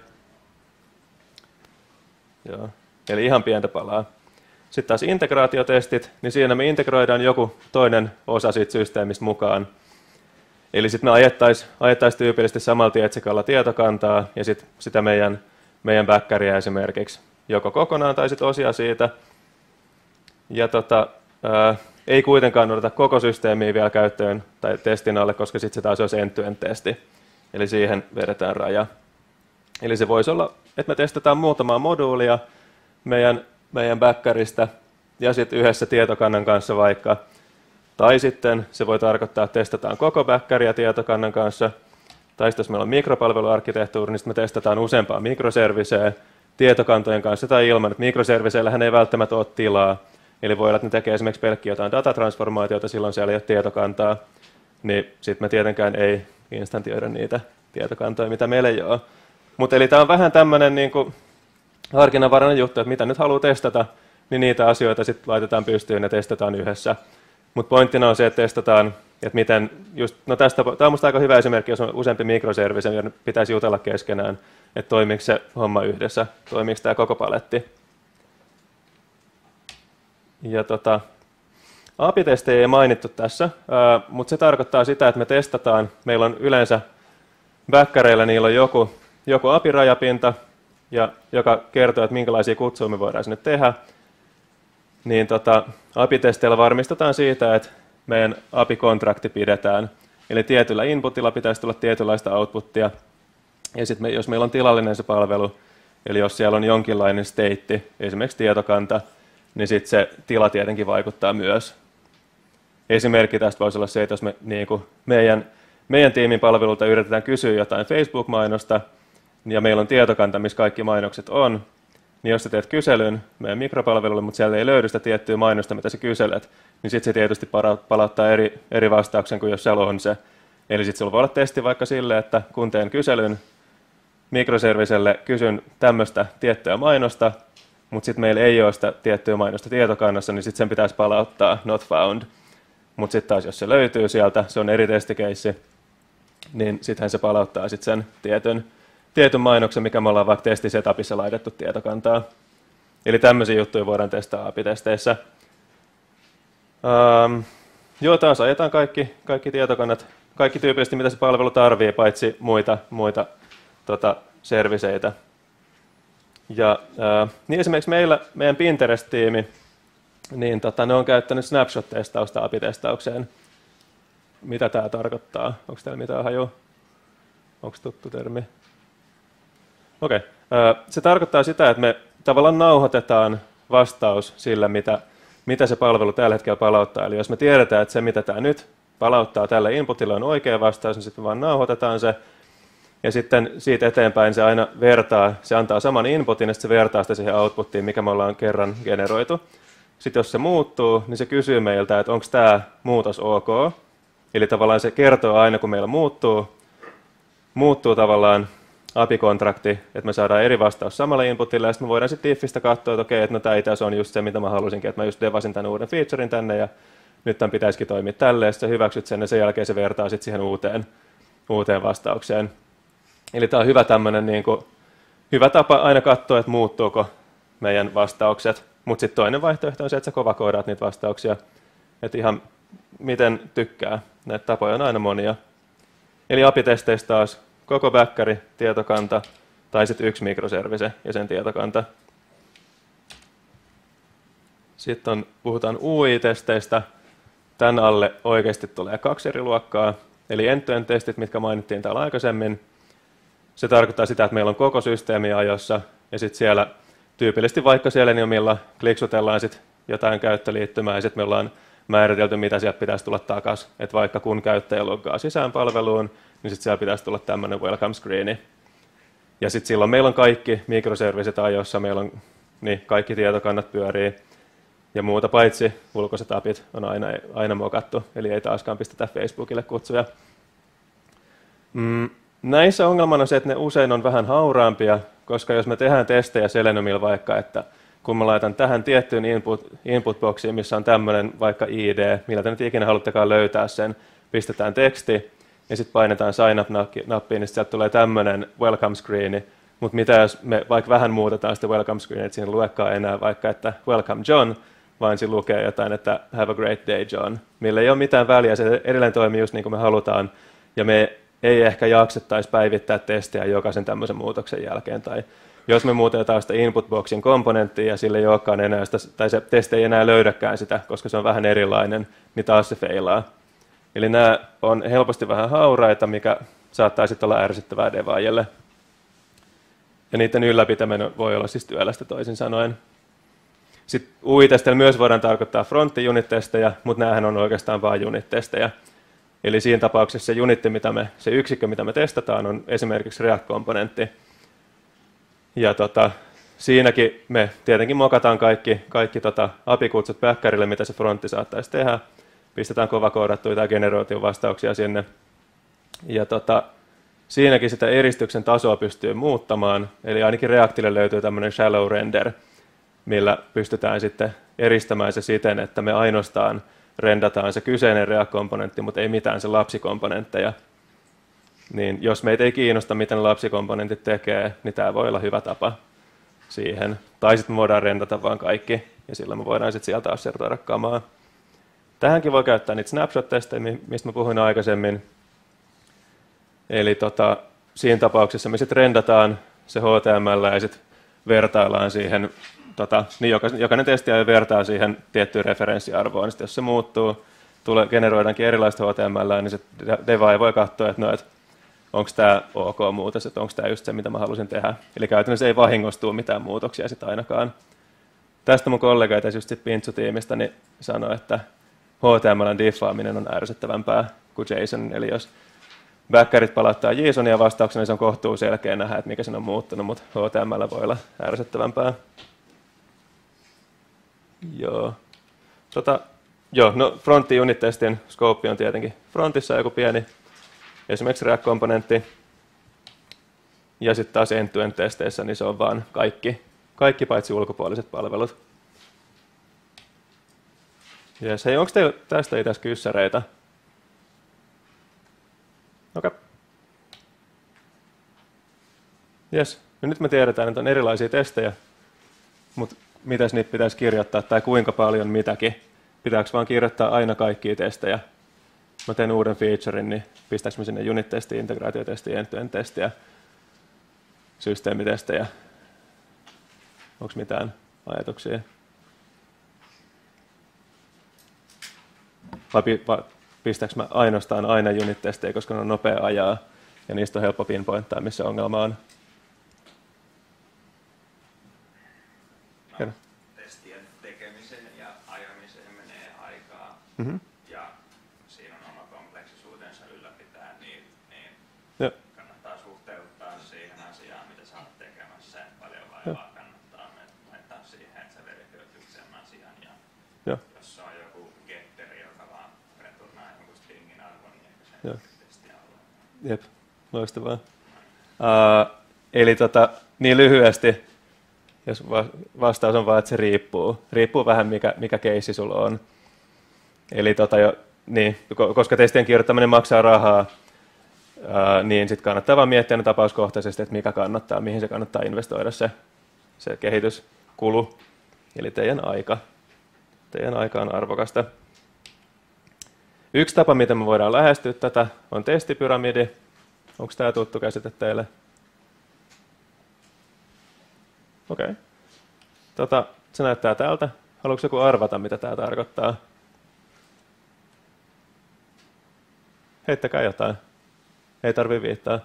B: Joo. Eli ihan pientä palaa. Sitten taas integraatiotestit, niin siinä me integroidaan joku toinen osa siitä systeemistä mukaan. Eli sitten me ajettaisiin tyypillisesti samalla tietsikalla tietokantaa ja sitten sitä meidän backeria esimerkiksi joko kokonaan tai sitten osia siitä. Ja ei kuitenkaan odota koko systeemiä vielä käyttöön tai testin alle, koska sitten se taas olisi end-to-end testi. Eli siihen vedetään raja. Eli se voisi olla, että me testataan muutamaa moduulia meidän backerista ja sitten yhdessä tietokannan kanssa vaikka. Tai sitten se voi tarkoittaa, että testataan koko backeria tietokannan kanssa. Tai sitten jos meillä on mikropalveluarkkitehtuuri, niin me testataan useampaa mikroserviceä tietokantojen kanssa tai ilman, että mikroserviceillähän ei välttämättä ole tilaa. Eli voi olla, että ne tekee esimerkiksi pelkkiä jotain datatransformaatiota, silloin siellä ei ole tietokantaa. Niin sitten me tietenkään ei instantioida niitä tietokantoja, mitä meillä ei ole. Mutta eli tämä on vähän tämmöinen niin kuin harkinnanvarainen juttu, että mitä nyt haluaa testata, niin niitä asioita sitten laitetaan pystyyn ja testataan yhdessä. Mutta pointtina on se, että testataan, että miten just, no tämä on minusta aika hyvä esimerkki, jos on useampi mikroservice, niin pitäisi jutella keskenään, että toimiiko se homma yhdessä, toimiiko tämä koko paletti. Ja API-testejä ei mainittu tässä, mutta se tarkoittaa sitä, että me testataan, meillä on yleensä backereilla, niillä on joku API-rajapinta, joka kertoo, että minkälaisia kutsuja me voidaan sinne tehdä. Niin API-testeillä varmistetaan siitä, että meidän API-kontrakti pidetään. Eli tietyllä inputilla pitäisi tulla tietynlaista outputtia. Ja sitten jos meillä on tilallinen se palvelu, eli jos siellä on jonkinlainen state, esimerkiksi tietokanta, niin sitten se tila tietenkin vaikuttaa myös. Esimerkki tästä voisi olla se, että jos me niin kuin meidän tiimin palvelulta yritetään kysyä jotain Facebook-mainosta, ja meillä on tietokanta, missä kaikki mainokset on, niin jos sä teet kyselyn meidän mikropalvelulle, mutta siellä ei löydy sitä tiettyä mainosta, mitä sä kyselet, niin sitten se tietysti palauttaa eri vastauksen kuin jos siellä on se. Eli sitten sulla voi olla testi vaikka sille, että kun teen kyselyn mikroserviselle kysyn tämmöistä tiettyä mainosta, mutta sitten meillä ei ole sitä tiettyä mainosta tietokannassa, niin sitten sen pitäisi palauttaa not found. Mutta sitten taas, jos se löytyy sieltä, se on eri testikeissi, niin sittenhän se palauttaa sit sen tietyn mainoksen, mikä me ollaan vaikka testisetupissa laitettu tietokantaa. Eli tämmöisiä juttuja voidaan testaa API-testeissä. Joo, taas ajetaan kaikki tietokannat, kaikki tyypillisesti mitä se palvelu tarvii, paitsi muita serviseitä. Ja niin esimerkiksi meidän Pinterest-tiimi, niin ne on käyttänyt snapshot-testausta API-testaukseen. Mitä tämä tarkoittaa? Onko teillä mitään hajua? Onko tuttu termi? Okei. Se tarkoittaa sitä, että me tavallaan nauhoitetaan vastaus sillä, mitä se palvelu tällä hetkellä palauttaa. Eli jos me tiedetään, että se mitä tämä nyt palauttaa tälle inputille on oikea vastaus, niin sitten me vaan nauhoitetaan se. Ja sitten siitä eteenpäin se aina vertaa, se antaa saman inputin ja sitten se vertaa sitä siihen outputtiin, mikä me ollaan kerran generoitu. Sitten jos se muuttuu, niin se kysyy meiltä, että onko tämä muutos ok. Eli tavallaan se kertoo aina, kun meillä muuttuu tavallaan API-kontrakti, että me saadaan eri vastaus samalla inputilla, ja sitten me voidaan sitten diffistä katsoa, että okei, että no tämä itse asiassa on just se, mitä mä halusinkin, että mä just devasin tämän uuden featurein tänne, ja nyt tämän pitäisikin toimia tälleen, ja sitten hyväksyt sen, ja sen jälkeen se vertaa sitten siihen uuteen vastaukseen. Eli tämä on hyvä tämmöinen hyvä tapa aina katsoa, että muuttuuko meidän vastaukset, mutta sitten toinen vaihtoehto on se, että sä kovakoodaat niitä vastauksia, että ihan miten tykkää. Näitä tapoja on aina monia. Eli API-testeissä taas koko backkari, tietokanta tai sitten yksi mikroservice ja sen tietokanta. Sitten puhutaan UI-testeistä. Tän alle oikeasti tulee 2 eri luokkaa. Eli end-to-end-testit, mitkä mainittiin täällä aikaisemmin. Se tarkoittaa sitä, että meillä on koko systeemi ajossa ja sitten siellä tyypillisesti vaikka Seleniumilla kliksutellaan sitten jotain käyttöliittymää ja sitten me ollaan määritelty, mitä sieltä pitäisi tulla takaisin. Että vaikka kun käyttäjä loggaa sisään palveluun, niin sitten siellä pitäisi tulla tämmöinen welcome screeni. Ja sitten silloin meillä on kaikki mikroserviset ajossa, meillä on kaikki tietokannat pyörii ja muuta paitsi ulkoiset apit on aina mokattu, eli ei taaskaan pistetä Facebookille kutsuja. Näissä ongelmana on se, että ne usein on vähän hauraampia, koska jos me tehdään testejä Seleniumilla vaikka, että kun mä laitan tähän tiettyyn input-boxiin, missä on tämmöinen vaikka ID, millä te nyt ikinä haluttekaan löytää sen, pistetään teksti ja sitten painetaan sign up-nappiin, niin sieltä tulee tämmöinen welcome screeni, mutta mitä jos me vaikka vähän muutetaan sitä welcome screenia, että siinä luekaan enää vaikka, että welcome John, vaan siinä lukee jotain, että have a great day John, millä ei ole mitään väliä, se edelleen toimii just niin kuin me halutaan, ja me ei ehkä jaksettaisi päivittää testejä jokaisen tämmöisen muutoksen jälkeen, tai jos me muutetaan sitä input-boxin komponenttia ja sille ei olekaan enää sitä, tai se testi ei enää löydäkään sitä, koska se on vähän erilainen, niin taas se feilaa. Eli nämä on helposti vähän hauraita, mikä saattaa sitten olla ärsyttävää devaajille. Ja niiden ylläpitäminen voi olla siis työlästä toisin sanoen. Sitten UI-testeillä myös voidaan tarkoittaa frontti-unit-testejä, mutta näähän on oikeastaan vain unit-testejä. Eli siinä tapauksessa se yksikkö, mitä me testataan, on esimerkiksi React-komponentti. Ja siinäkin me tietenkin mokataan kaikki API-kutsut backerille, mitä se frontti saattaisi tehdä. Pistetään kovakoodattuja tai generoituja vastauksia sinne. Ja siinäkin sitä eristyksen tasoa pystyy muuttamaan. Eli ainakin Reactille löytyy tämmöinen shallow render, millä pystytään sitten eristämään se siten, että me ainoastaan rendataan se kyseinen React-komponentti, mutta ei mitään se lapsikomponentteja. Niin jos meitä ei kiinnosta, miten lapsikomponentit tekee, niin tämä voi olla hyvä tapa siihen. Tai sitten me voidaan rendata vaan kaikki, ja sillä me voidaan sitten sieltä assertoida kamaa. Tähänkin voi käyttää niitä snapshot-testejä, mistä mä puhuin aikaisemmin. Eli siinä tapauksessa me sitten rendataan se HTML ja sitten vertaillaan siihen, niin jokainen testiä vertaa siihen tiettyyn referenssiarvoon. Sitten jos se muuttuu, generoidaankin erilaista HTML, niin se devaaja voi katsoa, että onko tämä ok muutos, että onko tämä just se, mitä mä halusin tehdä. Eli käytännössä ei vahingostu mitään muutoksia sitten ainakaan. Tästä mun kollega just Pintsu-tiimistä niin sanoi, että HTML:n diffaaminen on ärsyttävämpää kuin JSON. Eli jos backerit palauttaa JSONia vastauksena, niin se on kohtuu selkeä nähdä, että mikä siinä on muuttunut, mutta HTML voi olla ärsyttävämpää. No frontti unit-testin scope on tietenkin frontissa joku pieni, esimerkiksi React-komponentti. Ja sitten taas end-to-end-testeissä niin se on vaan kaikki paitsi ulkopuoliset palvelut. Yes. Hei, onko teillä tästä itse kyssäreitä? Okei. Yes. No nyt me tiedetään, että on erilaisia testejä, mutta mitäs niitä pitäisi kirjoittaa tai kuinka paljon mitäkin? Pitääkö vaan kirjoittaa aina kaikkia testejä? Mä teen uuden featurein, niin pistääkö mä sinne unit-testiä, integraatiotestiä, end-to-end-testiä, systeemitestejä? Onko mitään ajatuksia? Vai pistääkö mä ainoastaan aina unit-testejä, koska ne on nopea ajaa ja niistä on helppo pinpointtaa, missä ongelma on?
D: No, testien tekemiseen ja ajamiseen menee aikaa. Ja siinä on oma kompleksisuutensa ylläpitää, niin kannattaa suhteuttaa siihen asiaan, mitä sä oot tekemässä. Paljon vaivaa kannattaa laittaa siihen, että sä verifioit sen asian. Ja jos se on joku getteri, joka vaan returnaa jonkun stringin arvon, niin eikä se testi alle.
B: Jep, loistavaa. Eli niin lyhyesti, jos vastaus on vaan, että se riippuu. Riippuu vähän, mikä keissi sulla on. Eli niin, koska testien kirjoittaminen maksaa rahaa, niin sitten kannattaa vaan miettiä ne tapauskohtaisesti, että mikä kannattaa, mihin se kannattaa investoida se kehityskulu. Eli teidän aika. Teidän aika on arvokasta. Yksi tapa, miten me voidaan lähestyä tätä, on testipyramidi. Onko tämä tuttu käsite teille? Okei. Se näyttää tältä. Haluatko joku arvata, mitä tämä tarkoittaa? Heittäkää jotain. Ei tarvitse viittaa.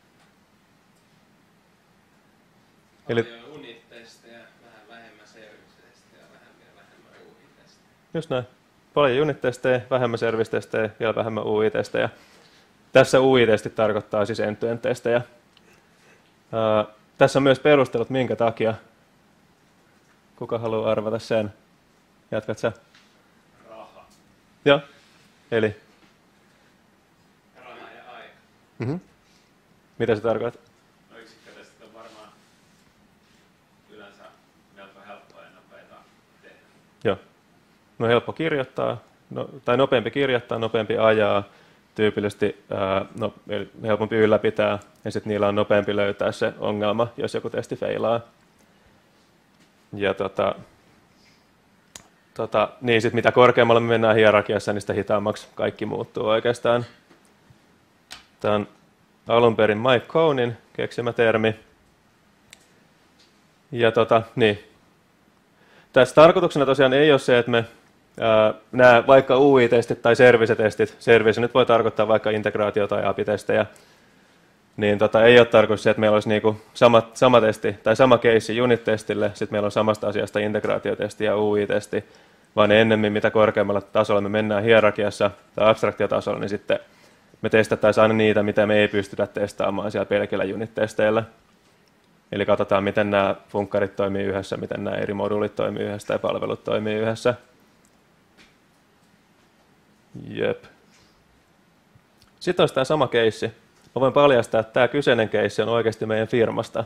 E: Paljon unit-testejä, vähän vähemmän service-testejä, vähemmän UI-testejä.
B: Just näin. Paljon unit-testejä, vähemmän service-testejä, vielä vähemmän UI-testejä. Tässä UI-testit tarkoittaa siis end-to-end-testejä. Tässä on myös perustelut, minkä takia. Kuka haluaa arvata sen? Jatkat sä?
E: Raha.
B: Joo. Eli?
E: Raha ja aika.
B: Mitä se tarkoittaa?
E: No yksikkötestit on varmaan yleensä melko helppoa ja nopeita tehdä.
B: Joo. No helppo kirjoittaa, tai nopeampi kirjoittaa, nopeampi ajaa, tyypillisesti helpompi ylläpitää, ja sitten niillä on nopeampi löytää se ongelma, jos joku testi feilaa. Ja niin sit mitä korkeammalle me mennään hierarkiassa, niin sitä hitaammaksi kaikki muuttuu oikeastaan. Tämä on alun perin Mike Cohnin keksimä termi. Ja niin. Tässä tarkoituksena tosiaan ei ole se, että me nämä vaikka UI-testit tai service-testit, service nyt voi tarkoittaa vaikka integraatio- tai API-testejä, niin ei ole tarkoitus se, että meillä olisi niinku sama testi tai sama keissi unit-testille, sitten meillä on samasta asiasta integraatiotesti ja UI-testi, vaan ennemmin mitä korkeammalla tasolla me mennään hierarkiassa tai abstraktiotasolla, niin sitten me testattaisiin aina niitä, mitä me ei pystytä testaamaan siellä pelkillä unit-testeillä. Eli katsotaan, miten nämä funkkarit toimii yhdessä, miten nämä eri moduulit toimii yhdessä tai palvelut toimii yhdessä. Jep. Sitten olisi tämä sama keissi. Mä voin paljastaa, että tämä kyseinen keissi on oikeasti meidän firmasta.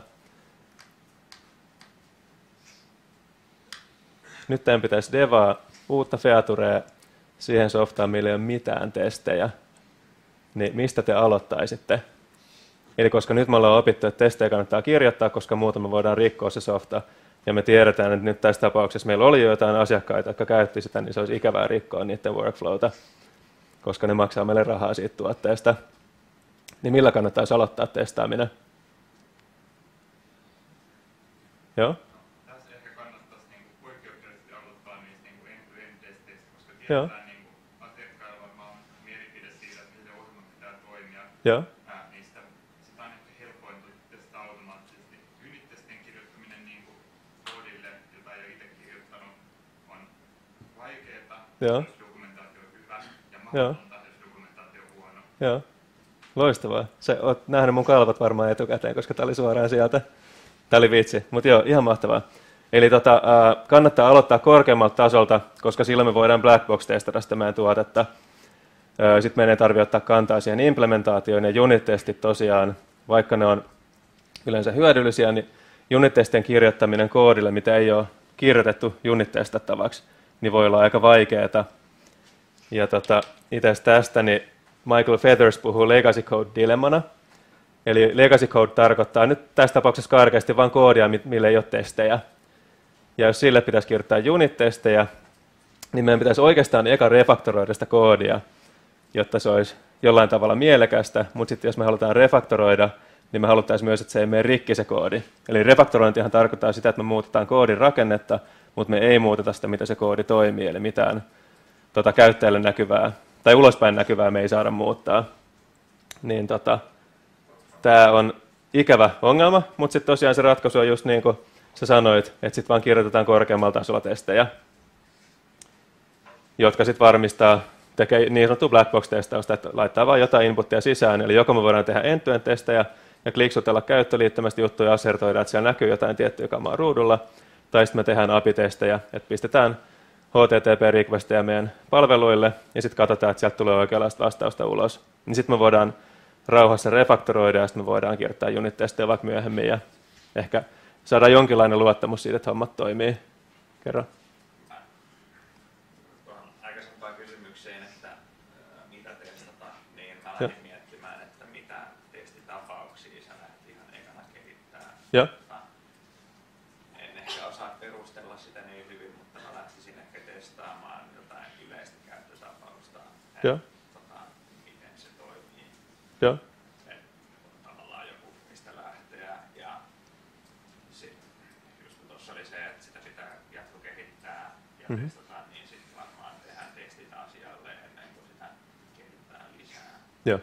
B: Nyt teidän pitäisi devaa uutta featurea siihen softaan, millä ei ole mitään testejä. Niin mistä te aloittaisitte? Eli koska nyt me ollaan opittu, että testejä kannattaa kirjoittaa, koska muuten me voidaan rikkoa se softa. Ja me tiedetään, että nyt tässä tapauksessa meillä oli jo jotain asiakkaita, jotka käytti sitä, niin se olisi ikävää rikkoa niiden workflowta, koska ne maksaa meille rahaa siitä tuotteesta. Niin millä kannattaisi aloittaa testaaminen? Joo?
F: Tässä ehkä kannattaisi poikkeuksellisesti aloittaa niistä end-to-end-testeistä, koska
B: Joo.
F: tiedetään asiakkailla varmaan mielipide siitä, että miten ohjelma pitää toimia.
B: Joo.
F: Niistä sitä on ehkä helpoin testaa automaattisesti. Unit-testien kirjoittaminen koodille, jota ei ole itse kirjoittanut, on vaikeaa, jos dokumentaatio on hyvä ja mahdotonta, jos dokumentaatio on huono.
B: Joo. Loistavaa. Olet nähnyt mun kalvot varmaan etukäteen, koska tämä oli suoraan sieltä. Tämä oli vitsi, mutta joo, ihan mahtavaa. Eli kannattaa aloittaa korkeammalta tasolta, koska silloin me voidaan blackbox-testata sitä meidän tuotetta. Sitten meidän ei tarvitse ottaa kantaa siihen implementaatioon, ja unit-testit tosiaan, vaikka ne on yleensä hyödyllisiä, niin unit-testien kirjoittaminen koodille, mitä ei ole kirjoitettu unit-testattavaksi, niin voi olla aika vaikeaa. Ja itse tästä niin Michael Feathers puhuu legacy code dilemmana. Eli legacy code tarkoittaa nyt tässä tapauksessa karkeasti vain koodia, millä ei ole testejä. Ja jos sille pitäisi kirjoittaa unit-testejä, niin meidän pitäisi oikeastaan eka refaktoroida sitä koodia, jotta se olisi jollain tavalla mielekästä, mutta sitten jos me halutaan refaktoroida, niin me haluttaisiin myös, että se ei mene rikki se koodi. Eli refaktorointihan tarkoittaa sitä, että me muutetaan koodin rakennetta, mutta me ei muuteta sitä, mitä se koodi toimii, eli mitään käyttäjälle näkyvää tai ulospäin näkyvää me ei saada muuttaa. Niin tämä on ikävä ongelma, mutta sitten tosiaan se ratkaisu on just niin kuin sä sanoit, että sitten vaan kirjoitetaan korkeammalla tasolla testejä, jotka sitten varmistaa, tekee niin sanottua black box-testausta, että laittaa vain jotain inputtia sisään, eli joko me voidaan tehdä end-to-end testejä ja kliksutella käyttöliittymästä juttuja ja assertoida, että siellä näkyy jotain tiettyä kamaa ruudulla, tai sitten me tehdään API-testejä, että pistetään HTTP-requesteja meidän palveluille, ja sitten katsotaan, että sieltä tulee oikeanlaista vastausta ulos. Niin sitten me voidaan rauhassa refaktoroida, ja sitten me voidaan kirjoittaa unit-testejä vaikka myöhemmin, ja ehkä saadaan jonkinlainen luottamus siitä, että hommat toimii. Kerro.
D: Tuohon aikaisempaan kysymykseen, että mitä testata, niin mä lähdin miettimään, että mitä testitapauksia sä lähdet ihan ekana kehittää.
B: Joo.
D: En ehkä osaa perustella sitä niin hyvin, mutta mä lähtisin ehkä testaamaan jotain yleistä käyttötapausta,
B: Joo.
D: miten se toimii.
B: Joo.
D: Tavallaan joku, mistä lähteä. Ja sitten just kun tuossa oli se, että sitä pitää jatkokehittää ja testata, niin sitten varmaan tehdään testit asialle ennen kuin sitä kehittää lisää.
B: Joo.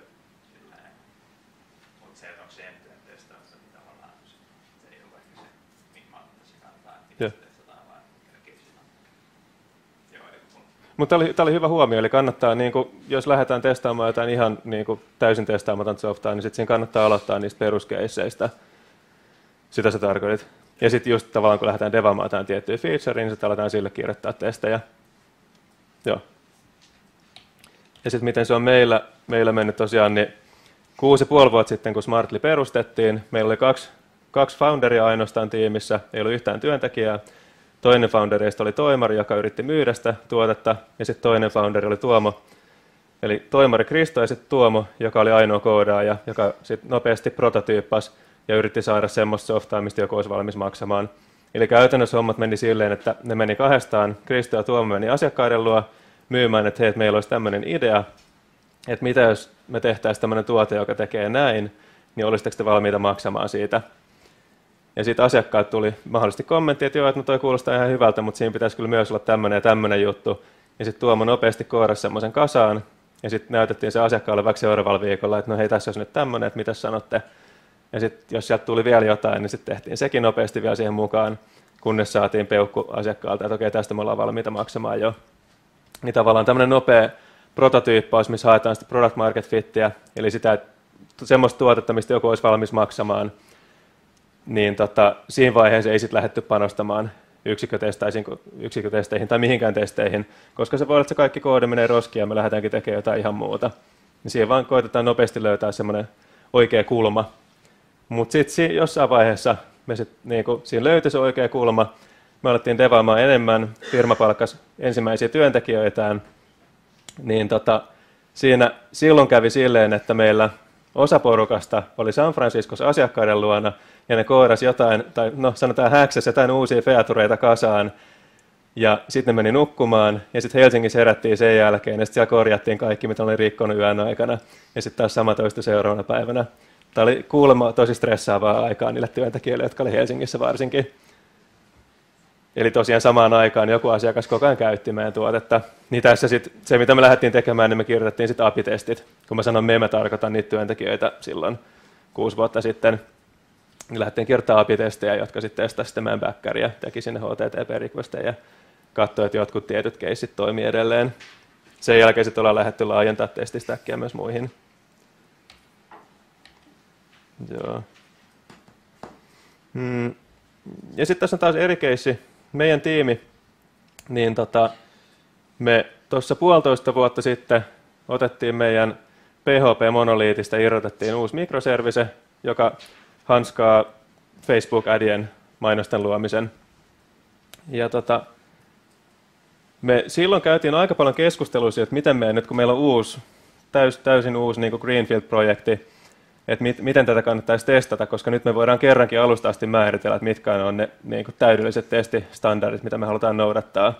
D: Mutta se, että onko se end-to-end testausta, niin tavallaan se ei ole ehkä se, mihin mä ottaisin kantaa, että miten se testataan, vaan mikä keksitään.
B: Mutta tämä oli hyvä huomio, eli kannattaa, niin kun, jos lähdetään testaamaan jotain ihan niin kun, täysin testaamatonta softaa, niin sitten siinä kannattaa aloittaa niistä peruskeisseistä. Sitä sä tarkoitit. Ja sitten just tavallaan, kun lähdetään devaamaan jotain tiettyä featureen, niin sitten aletaan sille kirjoittaa testejä. Joo. Ja sitten miten se on meillä mennyt tosiaan, niin 6,5 vuotta sitten, kun Smartly perustettiin, meillä oli kaksi founderia ainoastaan tiimissä, ei ollut yhtään työntekijää. Toinen founderista oli toimari, joka yritti myydä sitä tuotetta, ja sitten toinen founderi oli Tuomo. Eli toimari Kristo ja sitten Tuomo, joka oli ainoa koodaaja, joka sitten nopeasti prototyyppasi ja yritti saada semmoista softaa, mistä joku olisi valmis maksamaan. Eli käytännössä hommat meni silleen, että ne meni kahdestaan. Kristo ja Tuomo meni asiakkaiden luo myymään, että hei, että meillä olisi tämmöinen idea, että mitä jos me tehtäisiin tämmöinen tuote, joka tekee näin, niin olisitteko te valmiita maksamaan siitä? Ja sitten asiakkaat tuli mahdollisesti kommentti, että joo, että no toi kuulostaa ihan hyvältä, mutta siinä pitäisi kyllä myös olla tämmöinen ja tämmöinen juttu. Ja sitten Tuomo nopeasti koodasi semmoisen kasaan, ja sitten näytettiin se asiakkaalle vaikka seuraavalla viikolla, että no hei, tässä olisi nyt tämmöinen, että mitä sanotte. Ja sitten jos sieltä tuli vielä jotain, niin sitten tehtiin sekin nopeasti vielä siihen mukaan, kunnes saatiin peukku asiakkaalta, että okei, tästä me ollaan valmiita maksamaan jo. Niin tavallaan tämmöinen nopea prototyyppaus, missä haetaan sitä product market fittiä, eli sitä, että semmoista tuotetta, mistä joku olisi valmis maksamaan, niin siinä vaiheessa ei sitten lähdetty panostamaan yksikkötesteihin tai mihinkään testeihin, koska se voi olla, että se kaikki koodi menee roskiin ja me lähdetäänkin tekemään jotain ihan muuta. Niin siihen vaan koitetaan nopeasti löytää semmoinen oikea kulma. Mutta sitten jossain vaiheessa siinä löytyi se oikea kulma. Me alettiin devaamaan enemmän, firma palkkasi ensimmäisiä työntekijöitään. Niin silloin kävi silleen, että meillä osa porukasta oli San Franciscossa asiakkaiden luona, ja ne koodasi jotain, tai no sanotaan häksäsi jotain uusia featureita kasaan, ja sitten ne meni nukkumaan, ja sitten Helsingissä herättiin sen jälkeen, ja sitten siellä korjattiin kaikki, mitä oli rikkonut yön aikana, ja sitten taas sama toistui seuraavana päivänä. Tämä oli kuulemma tosi stressaavaa aikaa niille työntekijöille, jotka oli Helsingissä varsinkin. Eli tosiaan samaan aikaan joku asiakas koko ajan käytti meidän tuotetta. Niin tässä sitten se, mitä me lähdettiin tekemään, niin me kirjoitettiin sitten API-testit. Kun mä sanon mä tarkoitan niitä työntekijöitä silloin 6 vuotta sitten. Niin lähdettiin kirjoittamaan API-testejä, jotka sitten testasivat meidän backeria, teki sinne HTTP-requesteja ja katsoi, että jotkut tietyt keissit toimii edelleen. Sen jälkeen sitten ollaan lähdetty laajentaa testistäkkiä myös muihin. Joo. Ja sitten tässä on taas eri keissi. Meidän tiimi, niin me tuossa 1,5 vuotta sitten otettiin meidän PHP-monoliitista, irrotettiin uusi mikroservice, joka hanskaa Facebook-adien mainosten luomisen. Ja me silloin käytiin aika paljon keskustelua siitä, että miten me nyt, kun meillä on täysin uusi niin kuin Greenfield-projekti, että miten tätä kannattaisi testata, koska nyt me voidaan kerrankin alusta asti määritellä, että mitkä on ne niin kuin täydelliset testistandardit, mitä me halutaan noudattaa.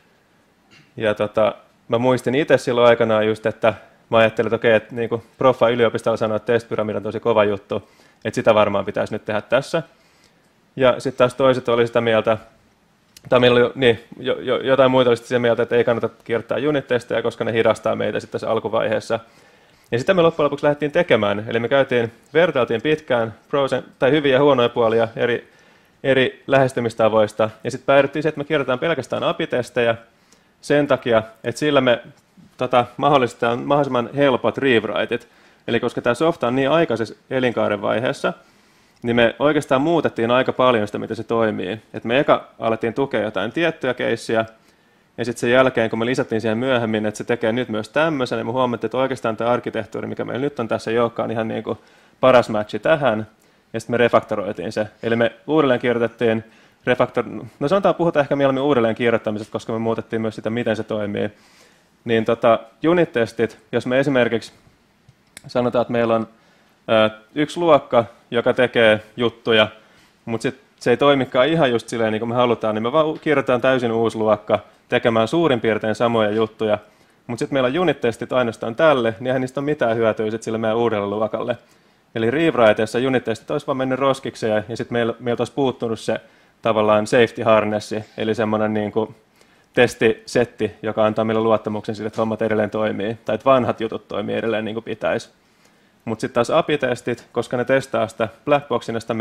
B: Ja mä muistin itse silloin aikanaan just, että mä ajattelin, että okei, että niin kuin proffa yliopistolla sanoi, että testpyramidi on tosi kova juttu, että sitä varmaan pitäisi nyt tehdä tässä. Ja sitten taas toiset oli sitä mieltä, tai meillä oli jotain muita oli sitä mieltä, että ei kannata kirjoittaa unit-testejä, koska ne hidastaa meitä sitten tässä alkuvaiheessa. Ja sitä me loppujen lopuksi lähdettiin tekemään, eli me vertailtiin pitkään hyviä ja huonoja puolia eri lähestymistavoista, ja sitten päädyttiin siihen, että me kirjoitetaan pelkästään API-testejä sen takia, että sillä me mahdollistetaan mahdollisimman helpot rewriteit. Eli koska tämä softa on niin aikaisessa elinkaaren vaiheessa, niin me oikeastaan muutettiin aika paljon sitä, miten se toimii. Et me eka alettiin tukea jotain tiettyä keissiä, ja sitten sen jälkeen, kun me lisättiin siihen myöhemmin, että se tekee nyt myös tämmöisen, niin me huomattiin, että oikeastaan tämä arkkitehtuuri, mikä meillä nyt on tässä, ei olekaan ihan niin kuin paras matchi tähän, ja sitten me refaktoroitiin se. Eli me uudelleen kirjoitettiin, puhutaan ehkä mieluummin uudelleen kirjoittamisesta, koska me muutettiin myös sitä, miten se toimii. Niin unit-testit, jos me esimerkiksi sanotaan, että meillä on yksi luokka, joka tekee juttuja, mutta sitten se ei toimikaan ihan just silleen niin kuin me halutaan, niin me vaan kirjoitetaan täysin uusi luokka tekemään suurin piirtein samoja juttuja, mutta sitten meillä on unit-testit ainoastaan tälle, niin eihän niistä ole mitään hyötyä sitten sille meidän uudelle luokalle. Eli rewriteissa unit-testit olisi vaan mennyt roskikseen, ja sitten meiltä olisi puuttunut se tavallaan safety harnessi, eli semmoinen niin kuin testisetti, joka antaa meille luottamuksen sille, että hommat edelleen toimii, tai että vanhat jutut toimii edelleen niin kuin pitäisi. Mutta sitten taas API-testit, koska ne testaa sitä blackboxina sitä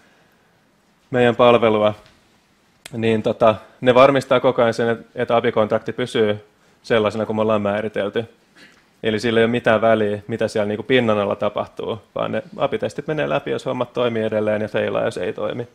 B: meidän palvelua, niin ne varmistaa koko ajan sen, että API-kontrakti pysyy sellaisena kuin me ollaan määritelty. Eli sillä ei ole mitään väliä, mitä siellä niin kuin pinnan alla tapahtuu, vaan ne API-testit menee läpi, jos hommat toimii edelleen, ja feilaa, jos ei toimi.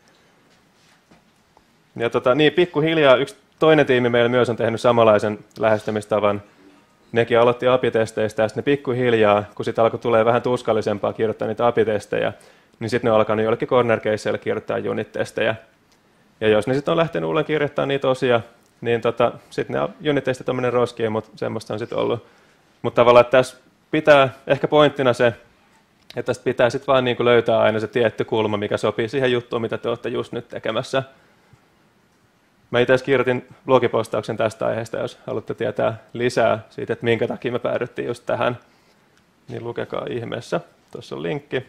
B: Ja niin pikkuhiljaa yksi toinen tiimi meillä myös on tehnyt samanlaisen lähestymistavan. Nekin aloitti API-testeistä, ja sitten ne pikkuhiljaa, kun sitten alkoi tulee vähän tuskallisempaa kirjoittaa niitä API-testejä, niin sitten ne on alkanut jollekin corner caseille kirjoittaa unit-testejä. Ja jos ne sitten on lähtenyt uudelleen kirjoittamaan niitä osia, niin sitten ne unit-testit on mennyt roskiin, mutta semmoista on sitten ollut. Mutta tavallaan että tässä pitää ehkä pointtina se, että tästä pitää sitten vaan niin kuin löytää aina se tietty kulma, mikä sopii siihen juttuun, mitä te olette just nyt tekemässä. Mä itse asiassa kirjoitin blogipostauksen tästä aiheesta, jos haluatte tietää lisää siitä, että minkä takia me päädyttiin just tähän, niin lukekaa ihmeessä. Tuossa on linkki.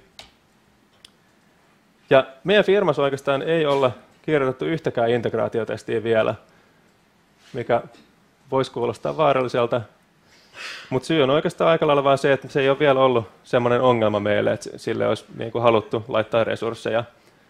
B: Ja meidän firmassa oikeastaan ei olla kirjoitettu yhtäkään integraatiotestiä vielä, mikä voisi kuulostaa vaaralliselta. Mutta syy on oikeastaan aika lailla vaan se, että se ei ole vielä ollut semmoinen ongelma meille, että sille olisi niin kuin haluttu laittaa resursseja.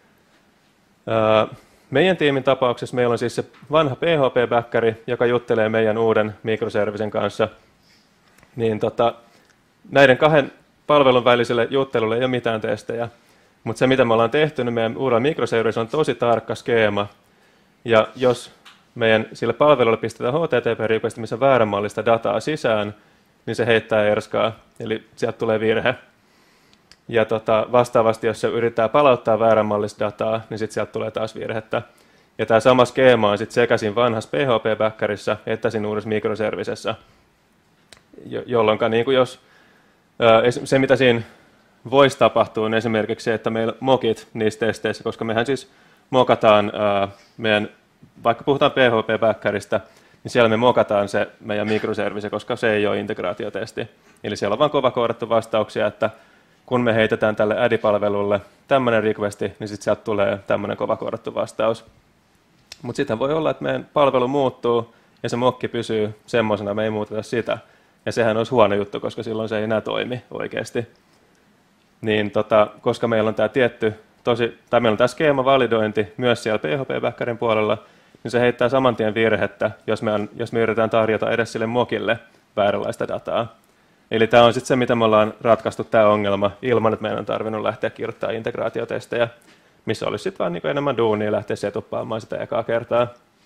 B: Meidän tiimin tapauksessa meillä on siis se vanha PHP-backkari, joka juttelee meidän uuden mikroservisen kanssa. Niin näiden kahden palvelun väliselle juttelulle ei ole mitään testejä. Mutta se, mitä me ollaan tehty, niin meidän uudella mikroservisillä on tosi tarkka skeema. Ja jos meidän sille palvelulle pistetään HTTP-request, missä vääränmallista dataa sisään, niin se heittää erskaa, eli sieltä tulee virhe. Ja vastaavasti, jos se yrittää palauttaa vääränmallista dataa, niin sitten sieltä tulee taas virhettä. Ja tämä sama skeema on sitten sekä siinä vanhassa PHP-backerissa että siinä uudessa mikroservisessä, jolloin niin jos se, mitä siinä voisi tapahtua, on esimerkiksi se, että meillä mokit niissä testeissä, koska mehän siis mokataan meidän, vaikka puhutaan PHP-backerista, niin siellä me mokataan se meidän mikroservise, koska se ei ole integraatiotesti. Eli siellä on vain kovakoodattu vastauksia, että kun me heitetään tälle ADI-palvelulle tämmöinen requesti, niin sitten sieltä tulee tämmöinen kovakoodattu vastaus. Mutta sitten voi olla, että meidän palvelu muuttuu ja se mokki pysyy semmoisena, me ei muuteta sitä. Ja sehän olisi huono juttu, koska silloin se ei enää toimi oikeasti. Niin koska meillä on tämä meillä on tämä skeema-validointi myös siellä PHP-backerin puolella, niin se heittää saman tien virhettä, jos me yritetään tarjota edes sille mokille vääränlaista dataa. Eli tämä on sitten se, mitä me ollaan ratkaistu tämä ongelma ilman, että meidän on tarvinnut lähteä kirjoittamaan integraatiotestejä, missä olisi sitten vaan niin enemmän duunia lähteä setuppaamaan sitä ekaa kertaa.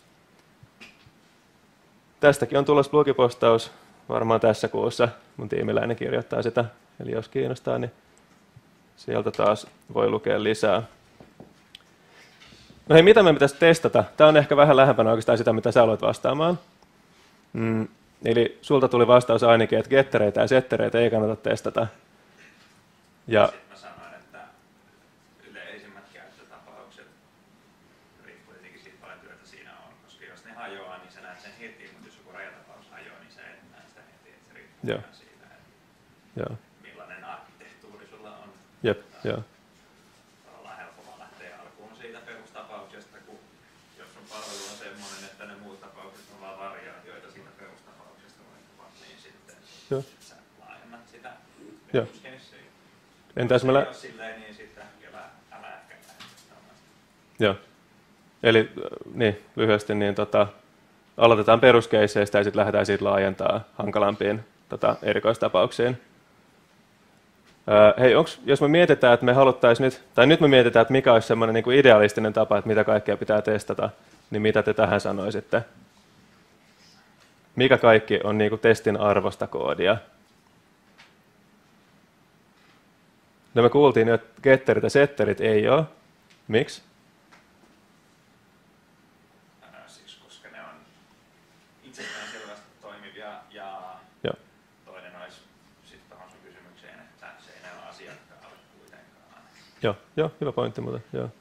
B: Tästäkin on tulossa blogipostaus varmaan tässä kuussa. Mun tiimiläinen kirjoittaa sitä, eli jos kiinnostaa, niin Sieltä taas voi lukea lisää. No hei, mitä me pitäisi testata? Tämä on ehkä vähän lähempänä oikeastaan sitä, mitä sä aloit vastaamaan. Eli sulta tuli vastaus ainakin, että gettereitä ja settereitä ei kannata testata. Ja
D: sitten mä sanoin, että yleisimmät käyttötapaukset riippuu tietenkin siitä paljon työtä siinä on, koska jos ne hajoaa, niin sä näet sen heti, mutta jos joku rajatapaus hajoaa, niin sä et näe sitä heti, että se riippuu
B: Joo.
D: siitä, että
B: Joo.
D: millainen arkkitehtuuri sulla on.
B: Jep, joo.
D: Ollaan helpommin lähteä alkuun siitä perustapauksesta, kun jos sun palvelu on semmoinen, että ne muut tapaukset on vaan variaatioita siitä perustapauksesta vaikka, niin sitten
B: Joo.
D: sä laajennat sitä
B: Joo.
D: peruscasea.
B: Entäs
D: Jos
B: me
D: ei ole silleen, niin sitten älä ehkä lähde tällaista.
B: Joo. Eli niin, lyhyesti niin aloitetaan peruskeiseistä ja sitten lähdetään siitä laajentaa hankalampiin erikoistapauksiin. Hei, jos me mietitään, että me haluttaisiin nyt me mietitään, että mikä olisi semmoinen niin kuin idealistinen tapa, että mitä kaikkea pitää testata, niin mitä te tähän sanoisitte? Mikä kaikki on niin kuin testin arvosta koodia? No me kuultiin, että getterit ja setterit ei ole. Miksi?
D: Siksi, koska ne on itsestään selvästi toimivia ja
B: Joo.
D: toinen olisi sitten tuohon sun kysymykseen, että se ei näy asiakkaalle kuitenkaan.
B: Joo, hyvä pointti muuten.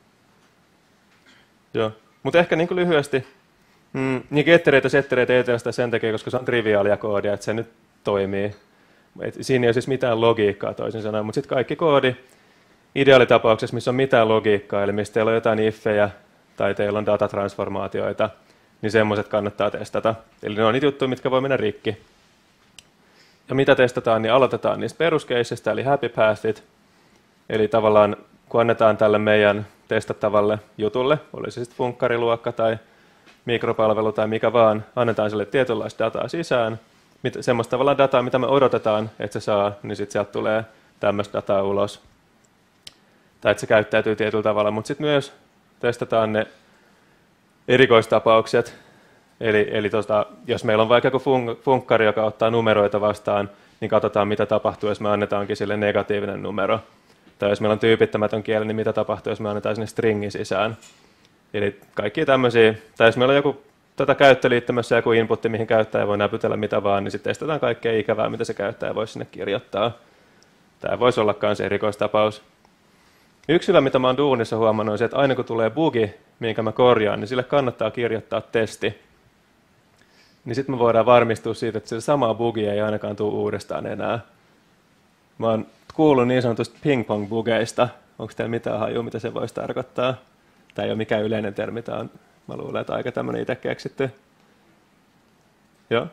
B: Joo. Mutta ehkä niin kuin lyhyesti, niin gettereitä ja settereitä ei testata sen takia, koska se on triviaalia koodia, että se nyt toimii. Siinä ei ole siis mitään logiikkaa toisin sanoen, mutta sitten kaikki koodi ideaalitapauksessa, missä on mitään logiikkaa, eli missä teillä on jotain iffejä tai teillä on datatransformaatioita, niin semmoiset kannattaa testata. Eli ne on niitä juttuja, mitkä voi mennä rikki. Ja mitä testataan, niin aloitetaan niistä peruskeisistä, eli happy pathit. Eli tavallaan, kun annetaan tälle meidän testattavalle jutulle, oli se sitten funkkariluokka tai mikropalvelu tai mikä vaan, annetaan sille tietynlaista dataa sisään, semmoista tavallaan dataa, mitä me odotetaan, että se saa, niin sitten sieltä tulee tämmöistä dataa ulos. Tai että se käyttäytyy tietyllä tavalla, mutta sitten myös testataan ne erikoistapaukset. Eli jos meillä on vaikka joku funkkari, joka ottaa numeroita vastaan, niin katsotaan, mitä tapahtuu, jos me annetaankin sille negatiivinen numero. Tai jos meillä on tyypittämätön kieli, niin mitä tapahtuu, jos me annetaan sinne stringi sisään. Eli kaikki tämmöisiä, tai jos meillä on joku käyttöliittymässä joku inputti, mihin käyttäjä voi näpytellä mitä vaan, niin sitten testataan kaikkea ikävää, mitä se käyttäjä voisi sinne kirjoittaa. Tämä voisi olla myös erikoistapaus. Yksi hyvä, mitä mä oon duunissa huomannut, on se, että aina kun tulee bugi, minkä mä korjaan, niin sille kannattaa kirjoittaa testi. Niin sitten me voidaan varmistua siitä, että se sama bugi ei ainakaan tule uudestaan enää. Mä oon kuullut niin sanotusta ping-pong-bugeista. Onko teillä mitään hajua, mitä se voisi tarkoittaa? Tämä ei ole mikään yleinen termi, tämä on, mä luulen, että aika tämmöinen itse keksitty. Joo?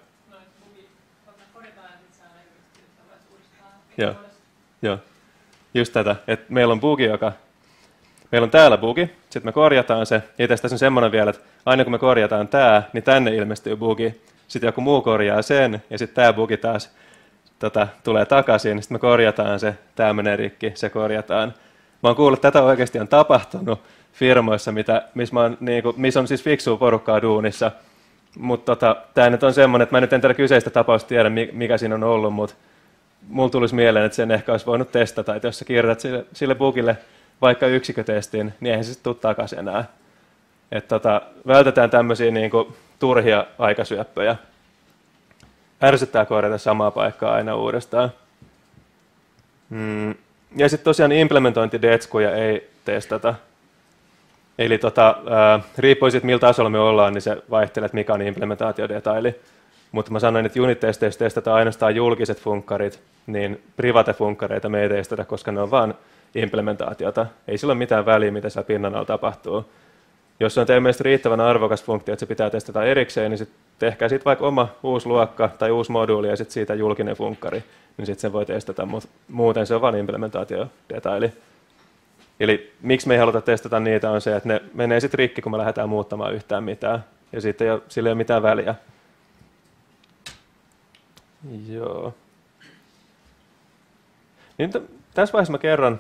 B: Joo. Just tätä, että meillä on bugi, meillä on täällä bugi, sitten me korjataan se, ja tästä on semmoinen vielä, että aina kun me korjataan tämä, niin tänne ilmestyy bugi, sitten joku muu korjaa sen, ja sitten tämä bugi taas tulee takaisin, sitten me korjataan se, tämä menee rikki, se korjataan. Mä oon kuullut, että tätä oikeasti on tapahtunut firmoissa, missä on siis fiksua porukkaa duunissa, mutta tämä nyt on semmoinen, että mä nyt en tällä kyseistä tapausta tiedä, mikä siinä on ollut, mutta mulla tulisi mieleen, että sen ehkä olisi voinut testata, että jos sä kirjoitat sille bugille vaikka yksikkötestin, niin eihän se sitten tule takaisin enää. Että vältetään tämmöisiä niinku turhia aikasyöppöjä. Ärsyttää korjata samaa paikkaa aina uudestaan. Ja sitten tosiaan implementointidetskuja ei testata. Eli riippuen siitä, millä tasolla me ollaan, niin se vaihtelee, että mikä on implementaatiodetaili. Mutta mä sanoin, että unit-testeissä testataan ainoastaan julkiset funkkarit, niin private-funkkareita me ei testata, koska ne on vain implementaatiota. Ei sillä ole mitään väliä, mitä siellä pinnan alla tapahtuu. Jos on teidän mielestä riittävän arvokas funktio, että se pitää testata erikseen, niin sitten tehkää siitä vaikka oma uusi luokka tai uusi moduuli ja sitten siitä julkinen funkkari, niin sitten sen voi testata, mutta muuten se on vain implementaatiodetaili. Eli miksi me ei haluta testata niitä on se, että ne menee sitten rikki, kun me lähdetään muuttamaan yhtään mitään, ja sitten sillä ei ole mitään väliä. Joo. Niin tässä vaiheessa mä kerron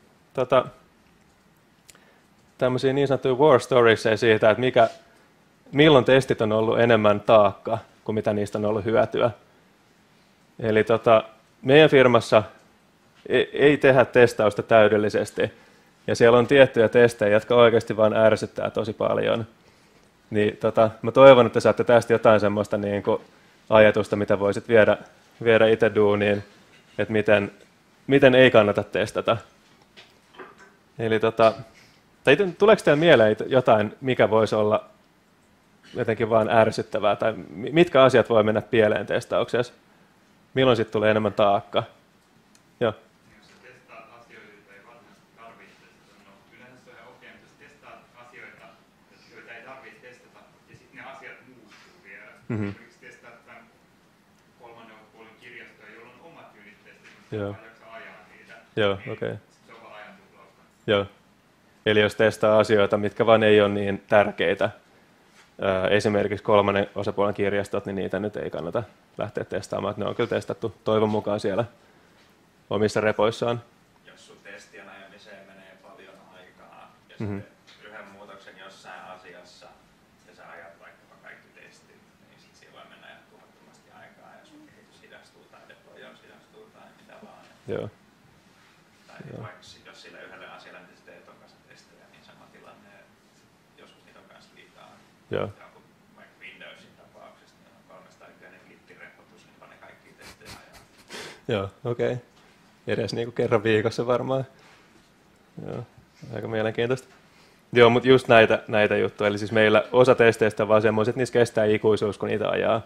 B: tämmöisiä niin sanottuja war storiesia siitä, että milloin testit on ollut enemmän taakka kuin mitä niistä on ollut hyötyä. Eli meidän firmassa ei tehdä testausta täydellisesti. Ja siellä on tiettyjä testejä, jotka oikeasti vaan ärsyttää tosi paljon. Niin mä toivon, että saatte tästä jotain semmoista niin kuin ajatusta, mitä voisit viedä itse duuniin, että miten ei kannata testata. Eli tai tuleeko teille mieleen jotain, mikä voisi olla jotenkin vaan ärsyttävää, tai mitkä asiat voi mennä pieleen testauksessa? Milloin sitten tulee enemmän taakka? Joo.
F: Jos sä testaat asioita, joita ei varsinaisesti tarvitse testata, no yleensä se on ihan okei, mutta jos testaat asioita, joita ei tarvitse testata, ja sitten ne asiat muuttuu vielä. Esimerkiksi testaat tämän kolmannen osapuolen kirjastoja, jolla on omat unit-testit, mutta
B: Joo.
F: ei jaksa ajaa niitä.
B: Joo,
F: niin
B: okei.
F: se on vaan ajan tuhlausta.
B: Joo. Eli jos testaa asioita, mitkä vaan ei ole niin tärkeitä, esimerkiksi kolmannen osapuolen kirjastot, niin niitä nyt ei kannata lähteä testaamaan. Ne on kyllä testattu toivon mukaan siellä omissa repoissaan.
D: Jos sun testien ajamiseen menee paljon aikaa, ja sä teet yhden muutoksen jossain asiassa, ja sä ajat vaikkapa kaikki testit, niin sit siellä voi mennä tuhottomasti aikaa, ja sun kehitys hidastuu tai deploy hidastuu tai mitä vaan.
B: Joo.
D: Tai vaikka jos sillä yhdelle asialle, niin sä teet on kanssa testejä, niin sama tilanne, joskus niitä on kanssa liikaa.
B: Joo.
D: Vaikka Windowsin tapauksessa, niin on 300 gittirepotus, niin vaan ne kaikki testejä ajaa.
B: Joo, okei. Edes niin kuin kerran viikossa varmaan. Joo, aika mielenkiintoista. Joo, mutta just näitä juttuja. Eli siis meillä osa testeistä on vaan semmoiset, että niissä kestää ikuisuus, kun niitä ajaa.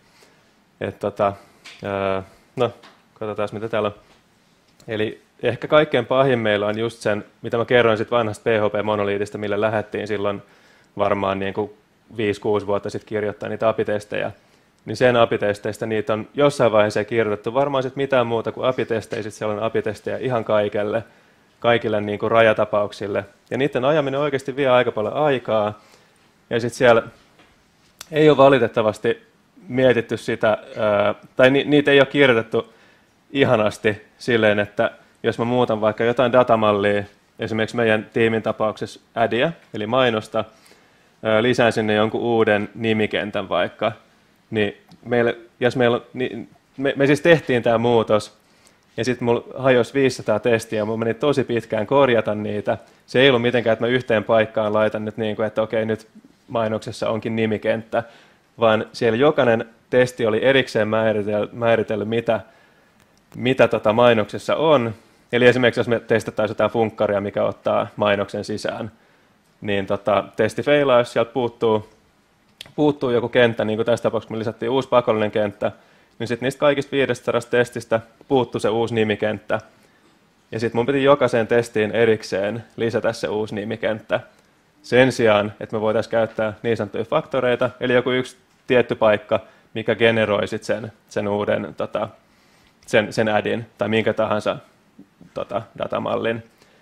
B: No, katsotaan mitä täällä on. Eli ehkä kaikkein pahin meillä on just sen, mitä mä kerroin sit vanhasta PHP-monoliitista, millä lähdettiin silloin varmaan niin kuin 5-6 vuotta sitten kirjoittaa niitä API-testejä. Niin sen API-testeistä niitä on jossain vaiheessa kirjoitettu varmaan sit mitään muuta kuin API-testejä. Sitten siellä on API-testejä ihan kaikille niin kuin rajatapauksille. Ja niiden ajaminen oikeasti vie aika paljon aikaa. Ja sitten siellä ei ole valitettavasti mietitty sitä, tai niitä ei ole kirjoitettu ihanasti silleen, että jos mä muutan vaikka jotain datamallia, esimerkiksi meidän tiimin tapauksessa adia, eli mainosta, lisään sinne jonkun uuden nimikentän vaikka, niin me siis tehtiin tämä muutos, ja sitten mulla hajosi 500 testiä, ja mulla meni tosi pitkään korjata niitä. Se ei ollut mitenkään, että mä yhteen paikkaan laitan nyt niin kuin, että okei, nyt mainoksessa onkin nimikenttä, vaan siellä jokainen testi oli erikseen määritellyt, mitä mainoksessa on. Eli esimerkiksi jos me testataan jotain funkkaria, mikä ottaa mainoksen sisään, niin testi feilaa, jos sieltä puuttuu joku kenttä, niin kuin tässä tapauksessa me lisättiin uusi pakollinen kenttä, niin sitten niistä kaikista 500 testistä puuttui se uusi nimikenttä. Ja sitten mun piti jokaiseen testiin erikseen lisätä se uusi nimikenttä. Sen sijaan, että me voitaisiin käyttää niin sanottuja faktoreita, eli joku yksi tietty paikka, mikä generoi sitten sen uuden sen addin tai minkä tahansa datamallin.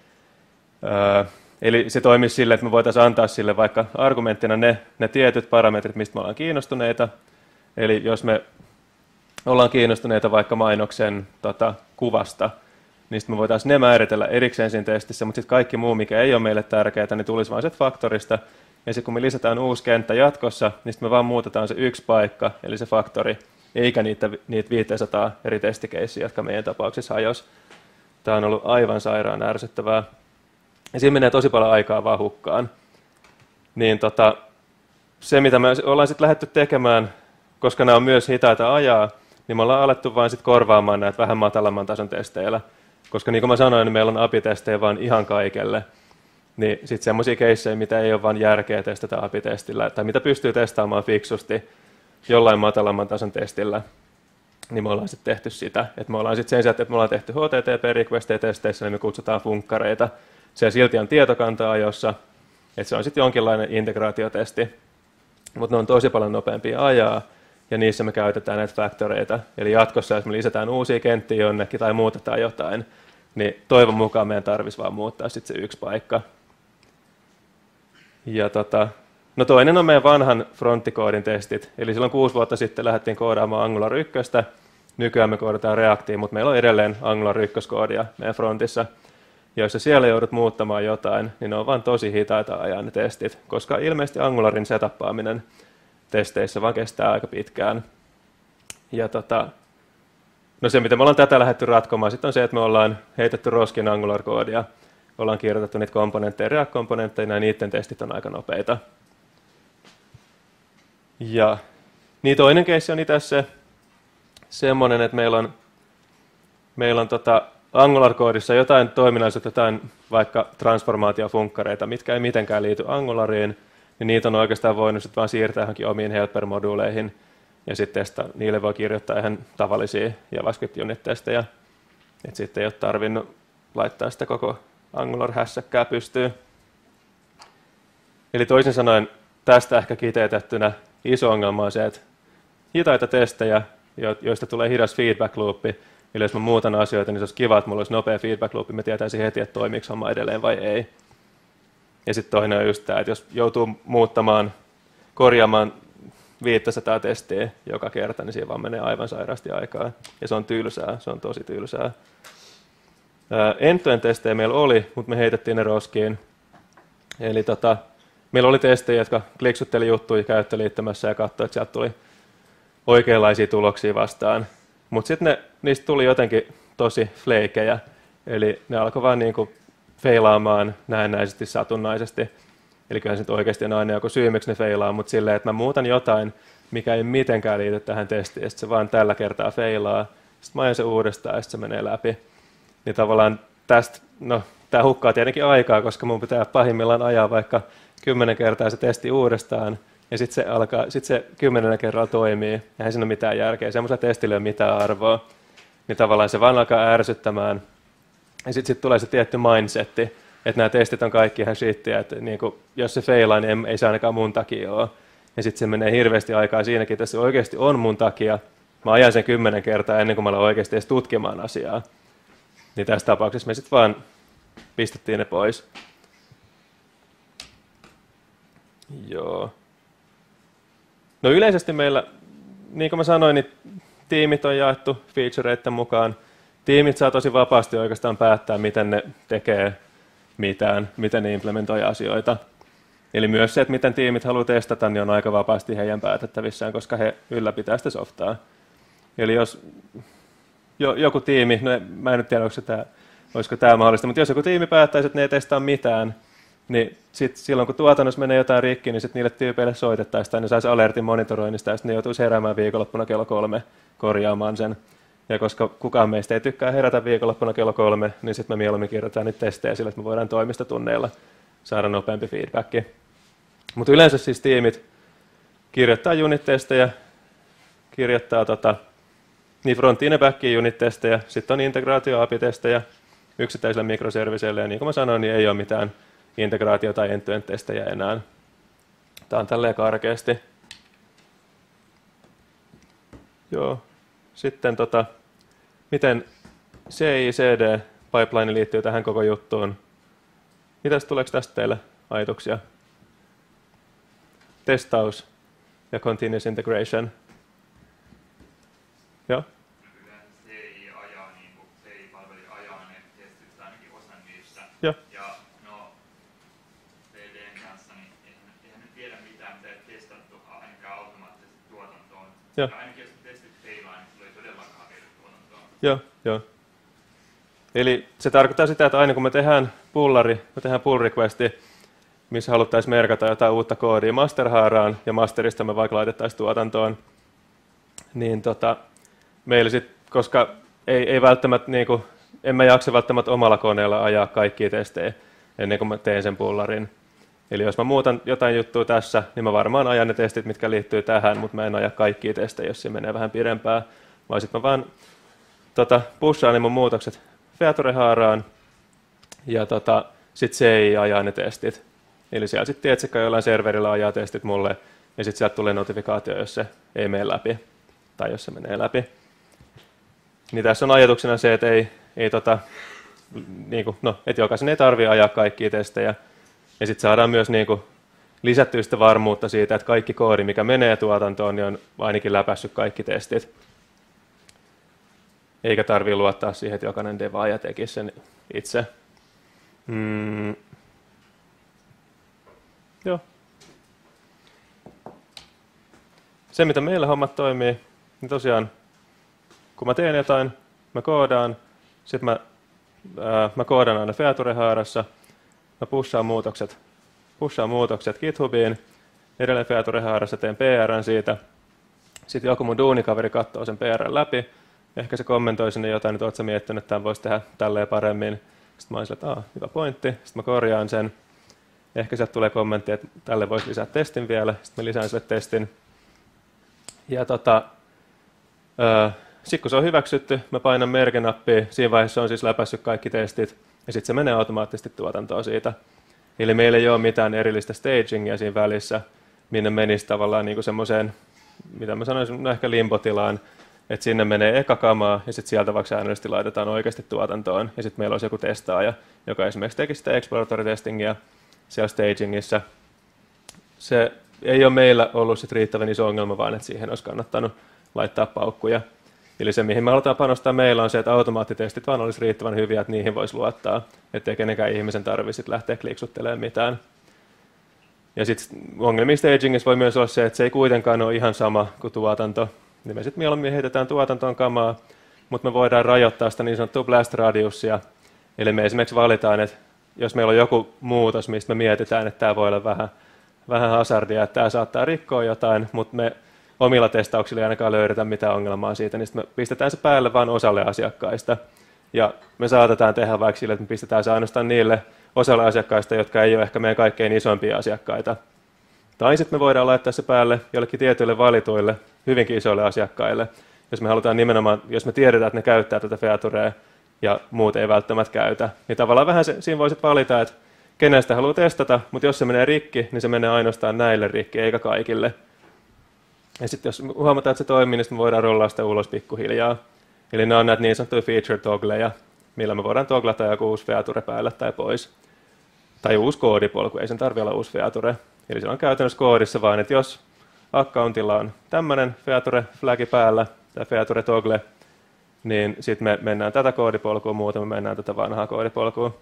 B: Eli se toimisi sille, että me voitaisiin antaa sille vaikka argumenttina ne tietyt parametrit, mistä me ollaan kiinnostuneita. Eli jos me ollaan kiinnostuneita vaikka mainoksen kuvasta, niin sitten me voitaisiin ne määritellä erikseen siinä testissä, mutta sitten kaikki muu, mikä ei ole meille tärkeää, niin tulisi vain sieltä faktorista. Ja sitten kun me lisätään uusi kenttä jatkossa, niin sitten me vaan muutetaan se yksi paikka, eli se faktori, eikä niitä 500 eri testikeissiä, jotka meidän tapauksessa hajosi. Tämä on ollut aivan sairaan ärsyttävää. Ja siinä menee tosi paljon aikaa vaan hukkaan. Niin se, mitä me ollaan sitten lähdetty tekemään, koska nämä on myös hitaita ajaa, niin me ollaan alettu vain sitten korvaamaan näitä vähän matalamman tason testeillä. Koska niin kuin mä sanoin, niin meillä on API-testejä vaan ihan kaikelle. Niin sitten semmoisia keissejä, mitä ei ole vaan järkeä testata API-testillä, tai mitä pystyy testaamaan fiksusti jollain matalamman tason testillä, niin me ollaan sitten tehty sitä. Että me ollaan sitten sen sijaan, että me ollaan tehty HTTP-request-testeissä, niin me kutsutaan funkkareita. Se silti on tietokanta ajossa, että se on sitten jonkinlainen integraatiotesti, mutta ne on tosi paljon nopeampia ajaa, ja niissä me käytetään näitä faktoreita. Eli jatkossa, jos me lisätään uusia kenttiä jonnekin tai muutetaan jotain, niin toivon mukaan meidän tarvitsisi vaan muuttaa sitten se yksi paikka. Ja no toinen on meidän vanhan fronttikoodin testit. Eli silloin 6 vuotta sitten lähdettiin koodaamaan Angular 1. Nykyään me koodataan Reactia, mutta meillä on edelleen Angular 1-koodia meidän frontissa. Ja jos siellä joudut muuttamaan jotain, niin ne on vaan tosi hitaita ajaa ne testit, koska ilmeisesti Angularin setappaaminen testeissä vaan kestää aika pitkään. Ja No se, mitä me ollaan tätä lähdetty ratkomaan, sitten on se, että me ollaan heitetty roskiin Angular-koodia, ollaan kirjoitettu niitä komponentteja React-komponentteina, ja niiden testit on aika nopeita. Ja niin toinen keissi on itse semmoinen, että meillä on Angular-koodissa jotain toiminnallisuutta, jotain vaikka transformaatiofunkkareita, mitkä ei mitenkään liity Angulariin, niin niitä on oikeastaan voinut sitten vaan siirtää johonkin omiin helper-moduuleihin, ja sitten niille voi kirjoittaa ihan tavallisia JavaScript-unit-testejä. Et sitten ei ole tarvinnut laittaa sitä koko Angular-hässäkkää pystyyn. Eli toisin sanoen tästä ehkä kiteytettynä iso ongelma on se, että hitaita testejä, joista tulee hidas feedback loopi. Eli jos mä muutan asioita, niin se olisi kiva, että mulla olisi nopea feedback loopi, mä tietäisin heti, että toimiiko homma edelleen vai ei. Ja sitten toinen on just tämä, että jos joutuu korjaamaan 500 testiä joka kerta, niin siinä vaan menee aivan sairaasti aikaa. Ja se on tylsää, se on tosi tylsää. End-to-end testejä meillä oli, mutta me heitettiin ne roskiin. Eli meillä oli testejä, jotka kliksutteli juttuja käyttöliittymässä ja katsoi, että sieltä tuli oikeanlaisia tuloksia vastaan. Mutta sitten niistä tuli jotenkin tosi fleikejä, eli ne alkoi vaan niinku feilaamaan näennäisesti satunnaisesti. Eli kyllä se nyt oikeasti on aina joku syy, miksi ne feilaa, mutta silleen, että mä muutan jotain, mikä ei mitenkään liity tähän testiin, ja sitten se vaan tällä kertaa feilaa, sitten mä ajan se uudestaan, ja sitten se menee läpi. Niin tavallaan tästä, no tämä hukkaa tietenkin aikaa, koska mun pitää pahimmillaan ajaa vaikka 10 kertaa se testi uudestaan, ja sitten se 10 kerralla toimii, ja ei siinä ole mitään järkeä, semmoisella testillä ei ole mitään arvoa, niin tavallaan se vaan alkaa ärsyttämään, ja sitten tulee se tietty mindsetti, että nämä testit on kaikki ihan shittiä, että niin kuin, jos se feilaa, niin ei se ainakaan mun takia ole, ja sitten se menee hirveästi aikaa siinäkin, että se oikeasti on mun takia, mä ajan sen 10 kertaa ennen kuin mä olen oikeasti edes tutkimaan asiaa, niin tässä tapauksessa me sitten vaan pistettiin ne pois. Joo. No yleisesti meillä, niin kuin mä sanoin, niin tiimit on jaettu featureiden mukaan. Tiimit saa tosi vapaasti oikeastaan päättää, miten ne tekee miten ne implementoi asioita. Eli myös se, että miten tiimit haluaa testata, niin on aika vapaasti heidän päätettävissään, koska he ylläpitää sitä softaa. Eli jos joku tiimi, no mä en nyt tiedä, olisiko tämä mahdollista, mutta jos joku tiimi päättäisi, että ne ei testaa mitään, niin silloin kun tuotannossa menee jotain rikki, niin sitten niille tyypeille soitettaisiin tai ne saisi alertin monitoroinnista ja sitten ne joutuisi heräämään viikonloppuna kello 3 korjaamaan sen. Ja koska kukaan meistä ei tykkää herätä viikonloppuna kello 3, niin sitten me mieluummin kirjoitetaan niitä testejä sillä, että me voidaan toimistotunneilla saada nopeampi feedback. Mutta yleensä siis tiimit kirjoittaa unit-testejä, kirjoittaa niin fronttiin ja backiin unit-testejä, sitten on integraatio-API-testejä yksittäisille mikroserviceille, ja niin kuin mä sanoin, niin ei ole mitään integraatio- tai end-to-end-testejä enää. Tämä on tälleen karkeasti. Joo. Sitten miten CI/CD-pipeline liittyy tähän koko juttuun. Tuleeko tästä teille ajatuksia? Testaus ja continuous integration. Joo.
F: CI-palvelu ajaa ne testit ainakin osan niistä.
B: Joo.
F: Ja no, CDn kanssa, niin eihän nyt tiedä mitään, mitä ei testattu ainakaan automaattisesti tuotantoon.
B: Joo.
F: Ja ainakin jos testit feilaa, niin sulla ei todellakaan heitä tuotantoon.
B: Joo. Eli se tarkoittaa sitä, että aina kun me tehdään pull requesti, missä haluttaisiin merkata jotain uutta koodia masterhaaraan, ja masterista me vaikka laitettaisiin tuotantoon, niin meillä sitten, koska ei välttämättä, en mä jaksa välttämättä omalla koneella ajaa kaikkia testejä ennen kuin mä teen sen pullarin. Eli jos mä muutan jotain juttua tässä, niin mä varmaan ajan ne testit, mitkä liittyy tähän, mutta mä en aja kaikkia testejä, jos se menee vähän pidempään. Vaan sitten mä vaan pushaan ne mun muutokset featurehaaraan, ja sitten se ei ajaa ne testit. Eli siellä sitten tietsikö jollain serverillä ajaa testit mulle, ja sitten sieltä tulee notifikaatio, jos se ei mene läpi, tai jos se menee läpi. Niin tässä on ajatuksena se, että että jokaisen ei tarvitse ajaa kaikkia testejä. Ja sitten saadaan myös lisättyä sitä varmuutta siitä, että kaikki koodi, mikä menee tuotantoon, niin on ainakin läpässyt kaikki testit. Eikä tarvitse luottaa siihen, että jokainen devaaja tekisi sen itse. Joo. Se, mitä meillä hommat toimii, niin tosiaan kun mä teen jotain, mä koodaan, sitten mä koodaan aina Feature-haarassa, mä pushaan muutokset GitHubiin, edelleen Feature-haarassa teen PR:n siitä, sitten joku mun duunikaveri katsoo sen PR:n läpi, ehkä se kommentoi sinne jotain, että ootko sä miettinyt, että tämän voisi tehdä tälleen paremmin. Sitten mä oon sille, että hyvä pointti, sitten mä korjaan sen. Ehkä sieltä tulee kommentti, että tälle voisi lisää testin vielä, sitten mä lisään sille testin. Ja sitten kun se on hyväksytty, mä painan merkinappia, siinä vaiheessa on siis läpäissyt kaikki testit, ja sitten se menee automaattisesti tuotantoon siitä. Eli meillä ei ole mitään erillistä stagingia siinä välissä, minne menisi tavallaan niin kuin semmoiseen, mitä mä sanoisin, no ehkä limpotilaan, että sinne menee eka kamaa, ja sitten sieltä vaikka säännöllisesti laitetaan oikeasti tuotantoon, ja sitten meillä olisi joku testaaja, joka esimerkiksi teki sitä exploratory testingia siellä stagingissa. Se ei ole meillä ollut sit riittävän iso ongelma, vaan että siihen olisi kannattanut laittaa paukkuja. Eli se, mihin me halutaan panostaa meillä, on se, että automaattitestit vaan olisi riittävän hyviä, että niihin voisi luottaa, ettei kenenkään ihmisen tarvitse lähteä kliksuttelemaan mitään. Ja sitten ongelmia stagingissa voi myös olla se, että se ei kuitenkaan ole ihan sama kuin tuotanto. Niin me sitten mieluummin heitetään tuotantoon kamaa, mutta me voidaan rajoittaa sitä niin sanottua blast radiusia. Eli me esimerkiksi valitaan, että jos meillä on joku muutos, mistä me mietitään, että tämä voi olla vähän hazardia, että tämä saattaa rikkoa jotain, mutta me omilla testauksilla ei ainakaan löydetä mitään ongelmaa siitä, niin me pistetään se päälle vain osalle asiakkaista. Ja me saatetaan tehdä vaikka sille, että me pistetään se ainoastaan niille osalle asiakkaista, jotka ei ole ehkä meidän kaikkein isoimpia asiakkaita. Tai sitten me voidaan laittaa se päälle jollekin tietyille valituille, hyvinkin isoille asiakkaille, jos me halutaan nimenomaan, jos me tiedetään, että ne käyttää tätä Featurea ja muut ei välttämättä käytä, niin tavallaan vähän siinä voisit valita, että kenen sitä haluaa testata, mutta jos se menee rikki, niin se menee ainoastaan näille rikki, eikä kaikille. Ja sitten jos huomataan, että se toimii, niin me voidaan rollaa sitä ulos pikkuhiljaa. Eli ne on näitä niin sanottuja feature toggleja, millä me voidaan toglata joku uusi Feature päälle tai pois. Tai uusi koodipolku, ei sen tarvitse olla uusi Feature. Eli se on käytännössä koodissa vain, että jos accountilla on tämmöinen Feature flagi päällä tai Feature toggle, niin sitten me mennään tätä koodipolkua, muuten me mennään tätä vanhaa koodipolkua.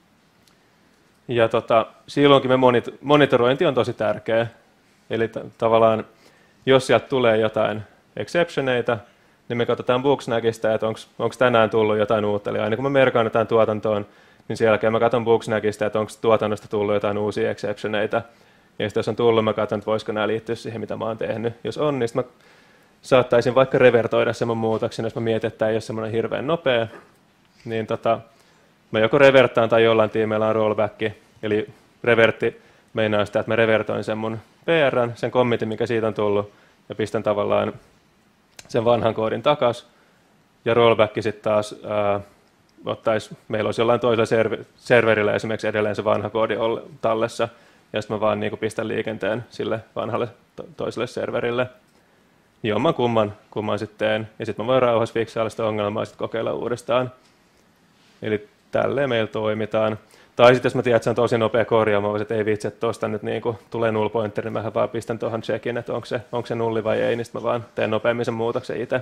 B: Ja silloinkin me monitorointi on tosi tärkeä. Eli tavallaan, jos sieltä tulee jotain exceptioneita, niin me katsotaan Bugsnagista, että onko tänään tullut jotain uutta. Eli aina kun me merkaan jotain tuotantoon, niin sen jälkeen mä katson Bugsnagista, että onko tuotannosta tullut jotain uusia exceptioneita. Ja sitten jos on tullut, mä katson, että voisiko nämä liittyä siihen, mitä mä oon tehnyt. Jos on, niin mä saattaisin vaikka revertoida sen mun muutoksen, jos mä mietin, että ei ole semmoinen hirveän nopea. Niin mä joko revertaan tai jollain tiimeillä on rollback. Eli revertti meinaa sitä, että mä revertoin sen mun PR:n, sen commitin, mikä siitä on tullut, ja pistän tavallaan sen vanhan koodin takas. Ja rollback sitten taas meillä olisi jollain toisella serverillä esimerkiksi edelleen se vanha koodi tallessa, ja sitten mä vaan niin pistän liikenteen sille vanhalle toiselle serverille. Jomman kumman sitten teen, ja sitten mä voin rauhassa fiksailla sitä ongelmaa ja sitten kokeilla uudestaan. Eli tälleen meillä toimitaan. Tai sitten jos mä tiedän, että se on tosi nopea korjaama, että ei viitsi, että tuosta nyt niin tulee null pointer, niin mä vaan pistän tuohon checkin, että onko se nulli vai ei, niin sitten mä vaan teen nopeammin sen muutoksen itse.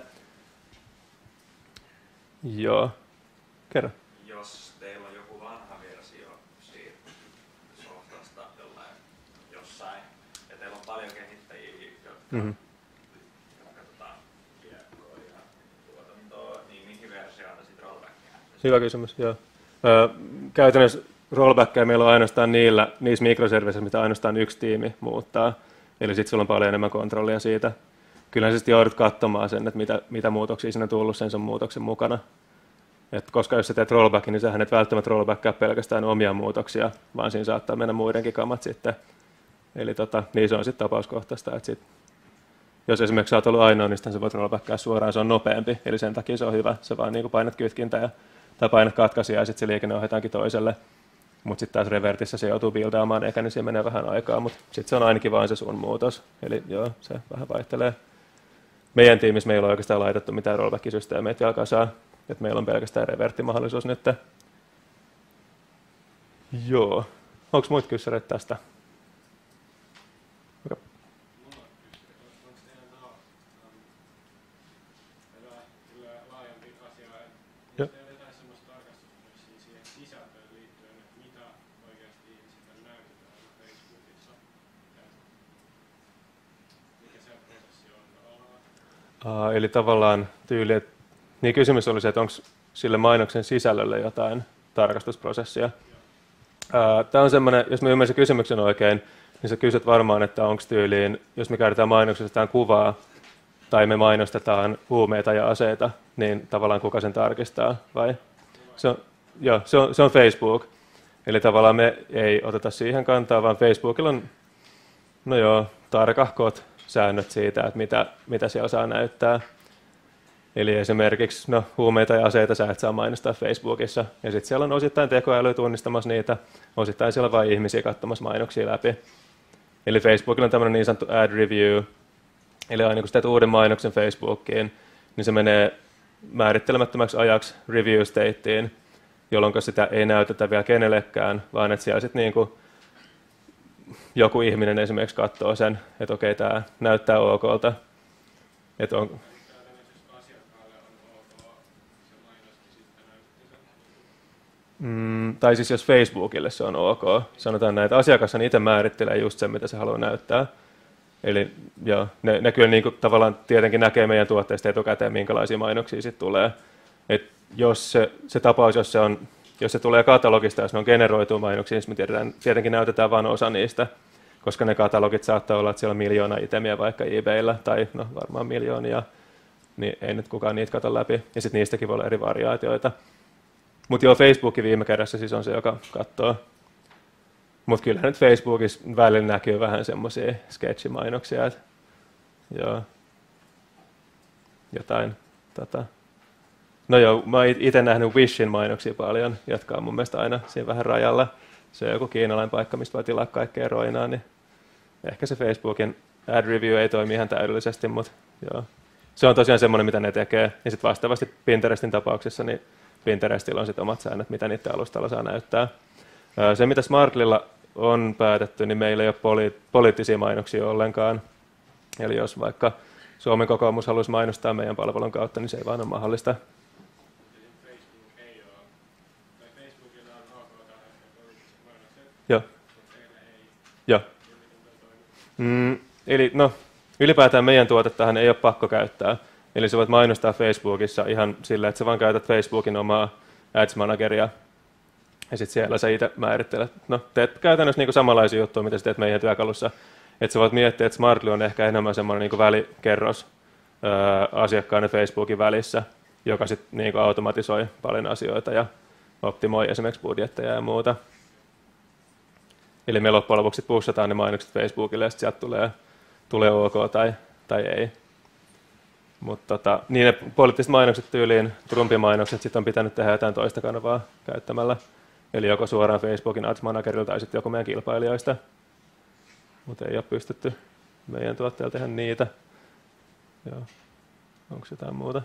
B: Joo. Kerro.
D: Jos teillä on joku vanha versio siitä softasta jossain, ja teillä on paljon kehittäjiä, jotka viekkoa ja tuotantoa, niin mihin versioita sitten rollbackia?
B: Hyvä kysymys, joo. Käytännössä rollbackia meillä on ainoastaan niissä mikroservisissä, mitä ainoastaan yksi tiimi muuttaa. Eli sitten sulla on paljon enemmän kontrollia siitä. Kyllä sitten joudut katsomaan sen, että mitä muutoksia siinä on tullut sen muutoksen mukana. Et koska jos sä teet rollbackin, niin sähän et välttämättä rollbackia pelkästään omia muutoksia, vaan siinä saattaa mennä muidenkin kamat sitten. Eli niin se on sitten tapauskohtaista. Että jos esimerkiksi sä oot ollut ainoa, niin sä voit rollbackia suoraan, se on nopeampi. Eli sen takia se on hyvä. Sä vaan niin painat kytkintä tai painat katkaisia ja sitten se liikenne ohjataankin toiselle. Mutta sitten taas revertissä se joutuu buildaamaan eikä, niin siihen menee vähän aikaa, mutta sitten se on ainakin vain se sun muutos. Eli joo, se vähän vaihtelee. Meidän tiimissä meillä on oikeastaan laitettu mitään rollback-systeemeitä vielä kasaan, että meillä on pelkästään revertti-mahdollisuus nyt. Joo. Onko muita kyssäreitä tästä? Okay. Eli tavallaan tyyli, että Niin kysymys oli se, että onko sille mainoksen sisällölle jotain tarkastusprosessia. Tämä on semmoinen, jos mä ymmärsin kysymyksen oikein, niin sä kysyt varmaan, että onko tyyliin, jos me käytetään mainoksessa jotain kuvaa, tai me mainostetaan huumeita ja aseita, niin tavallaan kuka sen tarkistaa, vai? Se on Facebook. Eli tavallaan me ei oteta siihen kantaa, vaan Facebookilla on tarkahkot säännöt siitä, että mitä siellä saa näyttää. Eli esimerkiksi huumeita ja aseita sä et saa mainostaa Facebookissa, ja sitten siellä on osittain tekoäly tunnistamassa niitä, osittain siellä on vain ihmisiä katsomassa mainoksia läpi. Eli Facebookilla on tämmöinen niin sanottu ad review, eli aina kun sä teet uuden mainoksen Facebookiin, niin se menee määrittelemättömäksi ajaksi review stateen, jolloin sitä ei näytetä vielä kenellekään, vaan että siellä sitten niinku joku ihminen esimerkiksi katsoo sen, että okei, tämä näyttää okolta. Että on... Tai siis jos Facebookille se on ok, sanotaan näin, että asiakas itse määrittelee just sen, mitä se haluaa näyttää. Eli joo, ne kyllä niin kuin, tavallaan tietenkin näkee meidän tuotteista etukäteen, minkälaisia mainoksia sitten tulee. Et jos se tapaus, jos se tulee katalogista, jos ne on generoitu mainoksia, niin me tietenkin näytetään vain osa niistä, koska ne katalogit saattaa olla, että siellä on 1 miljoona itemiä vaikka eBayllä, tai varmaan miljoonia, niin ei nyt kukaan niitä katso läpi. Ja sitten niistäkin voi olla eri variaatioita. Mutta joo, Facebook viime kädessä siis on se, joka katsoo. Mutta kyllähän nyt Facebookissa välillä näkyy vähän semmoisia sketchimainoksia, että joo, jotain. No joo, mä oon itse nähnyt Wishin mainoksia paljon, jotka on mun mielestä aina siinä vähän rajalla. Se on joku kiinalainen paikka, mistä voi tilaa kaikkea roinaa, niin ehkä se Facebookin ad review ei toimi ihan täydellisesti, mutta joo. Se on tosiaan semmoinen, mitä ne tekee. Ja sitten vastaavasti Pinterestin tapauksessa, niin Pinterestillä on sitten omat säännöt, mitä niiden alustalla saa näyttää. Se, mitä Smartlilla on päätetty, niin meillä ei ole poliittisia mainoksia ollenkaan. Eli jos vaikka Suomen kokoomus haluaisi mainostaa meidän palvelun kautta, niin se ei vaan ole mahdollista. Joo. Joo. Eli ylipäätään meidän tuotettahan ei ole pakko käyttää. Eli sä voit mainostaa Facebookissa ihan sillä, että sä vaan käytät Facebookin omaa Ads Manageria. Ja sitten siellä sä itse määrittelet. Teet käytännössä niinku samanlaisia juttuja, mitä sä teet meidän työkalussa. Että sä voit miettiä, että Smartly on ehkä enemmän semmoinen niinku välikerros asiakkaan ja Facebookin välissä, joka sitten niinku automatisoi paljon asioita ja optimoi esimerkiksi budjetteja ja muuta. Eli me loppujen lopuksi pushataan ne mainokset Facebookille ja sitten sieltä tulee OK tai ei. Mutta niin ne poliittiset mainokset tyyliin, Trumpin mainokset, sitten on pitänyt tehdä jotain toista kanavaa käyttämällä. Eli joko suoraan Facebookin Ads Managerilla tai sitten joku meidän kilpailijoista. Mutta ei ole pystytty meidän tuotteella tehdä niitä. Joo. Onko jotain muuta?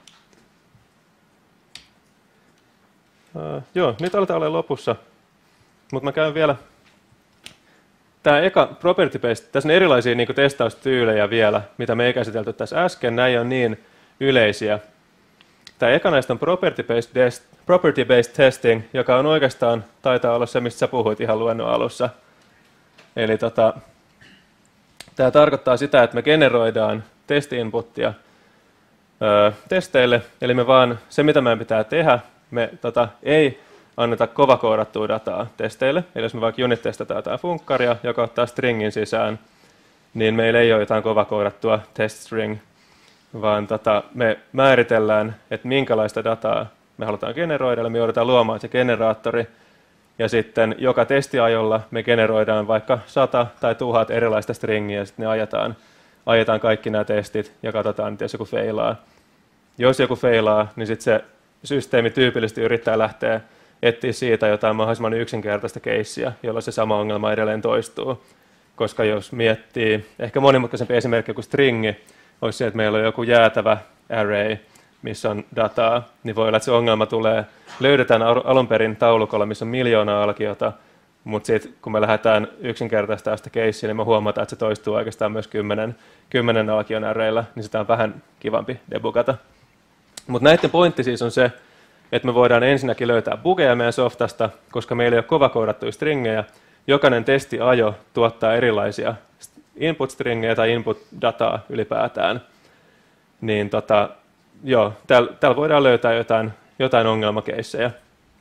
B: Joo, nyt aletaan olla lopussa. Mutta mä käyn vielä. Tämä eka property-based, tässä on erilaisia niin kuin testaustyylejä vielä, mitä me ei käsitelty tässä äsken. Nämä ei ole niin yleisiä. Tämä eka näistä on property-based testing, joka on oikeastaan, taitaa olla se, mistä sä puhuit ihan luennon alussa. Eli tämä tarkoittaa sitä, että me generoidaan testi-inputtia testeille, eli me vaan, se mitä meidän pitää tehdä, me ei anneta kovakoodattua dataa testeille. Eli jos me vaikka unit-testataan jotain funkkaria, joka ottaa stringin sisään, niin meillä ei ole jotain kovakoodattua test string, vaan me määritellään, että minkälaista dataa me halutaan generoida, eli me joudutaan luomaan se generaattori, ja sitten joka testiajolla me generoidaan vaikka 100 tai 1000 erilaista stringiä, ja sitten ne ajetaan kaikki nämä testit, ja katsotaan, että jos joku feilaa. Jos joku feilaa, niin sitten se systeemi tyypillisesti yrittää lähteä etsiä siitä jotain mahdollisimman yksinkertaista keissiä, jolla se sama ongelma edelleen toistuu. Koska jos miettii, ehkä monimutkaisempi esimerkki kuin stringi, olisi se, että meillä on joku jäätävä array, missä on dataa, niin voi olla, että se ongelma löydetään alun perin taulukolla, missä on 1 miljoonaa alkiota, mutta sitten kun me lähdetään yksinkertaistamaan sitä keissiä, niin me huomataan, että se toistuu oikeastaan myös 10 alkion arraylla, niin sitä on vähän kivampi debugata. Mutta näiden pointti siis on se, että me voidaan ensinnäkin löytää bugeja meidän softasta, koska meillä ei ole kovakoodattuja stringejä. Jokainen testiajo tuottaa erilaisia input-stringejä tai input-dataa ylipäätään. Niin joo, täällä voidaan löytää jotain ongelmakeissejä.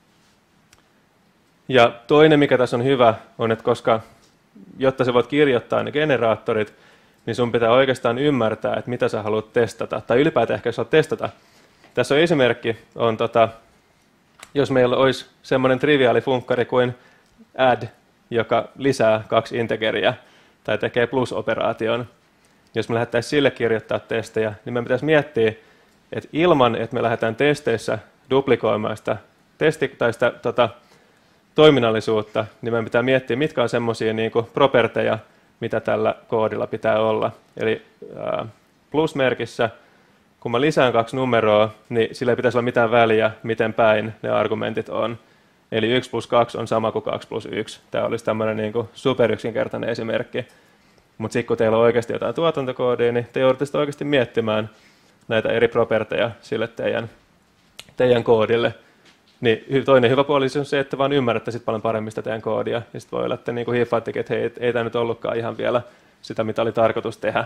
B: Ja toinen, mikä tässä on hyvä, on, että jotta sä voit kirjoittaa ne generaattorit, niin sun pitää oikeastaan ymmärtää, että mitä sä haluat testata, tai ylipäätään ehkä jos haluat testata. Tässä on esimerkki, jos meillä olisi semmoinen triviaali funkkari kuin add, joka lisää 2 integeriä, tai tekee plus-operaation. Jos me lähdettäisiin sille kirjoittaa testejä, niin me pitäisi miettiä, että ilman, että me lähdetään testeissä duplikoimaan sitä toiminnallisuutta, niin meidän pitää miettiä, mitkä on semmoisia niin kuin properteja, mitä tällä koodilla pitää olla. Eli plusmerkissä, kun mä lisään 2 numeroa, niin sillä ei pitäisi olla mitään väliä, miten päin ne argumentit on. Eli 1 + 2 on sama kuin 2 + 1. Tämä olisi tämmöinen niin kuin superyksinkertainen esimerkki. Mutta sitten kun teillä on oikeasti jotain tuotantokoodia, niin te joudutte sitten oikeasti miettimään näitä eri properteja sille teidän koodille. Niin toinen hyvä puoli on se, että vaan ymmärrätte sit paljon paremmin sitä teidän koodia. Ja sitten voi olla, että niin hiffaattekin, että hei, ei tämä nyt ollutkaan ihan vielä sitä, mitä oli tarkoitus tehdä.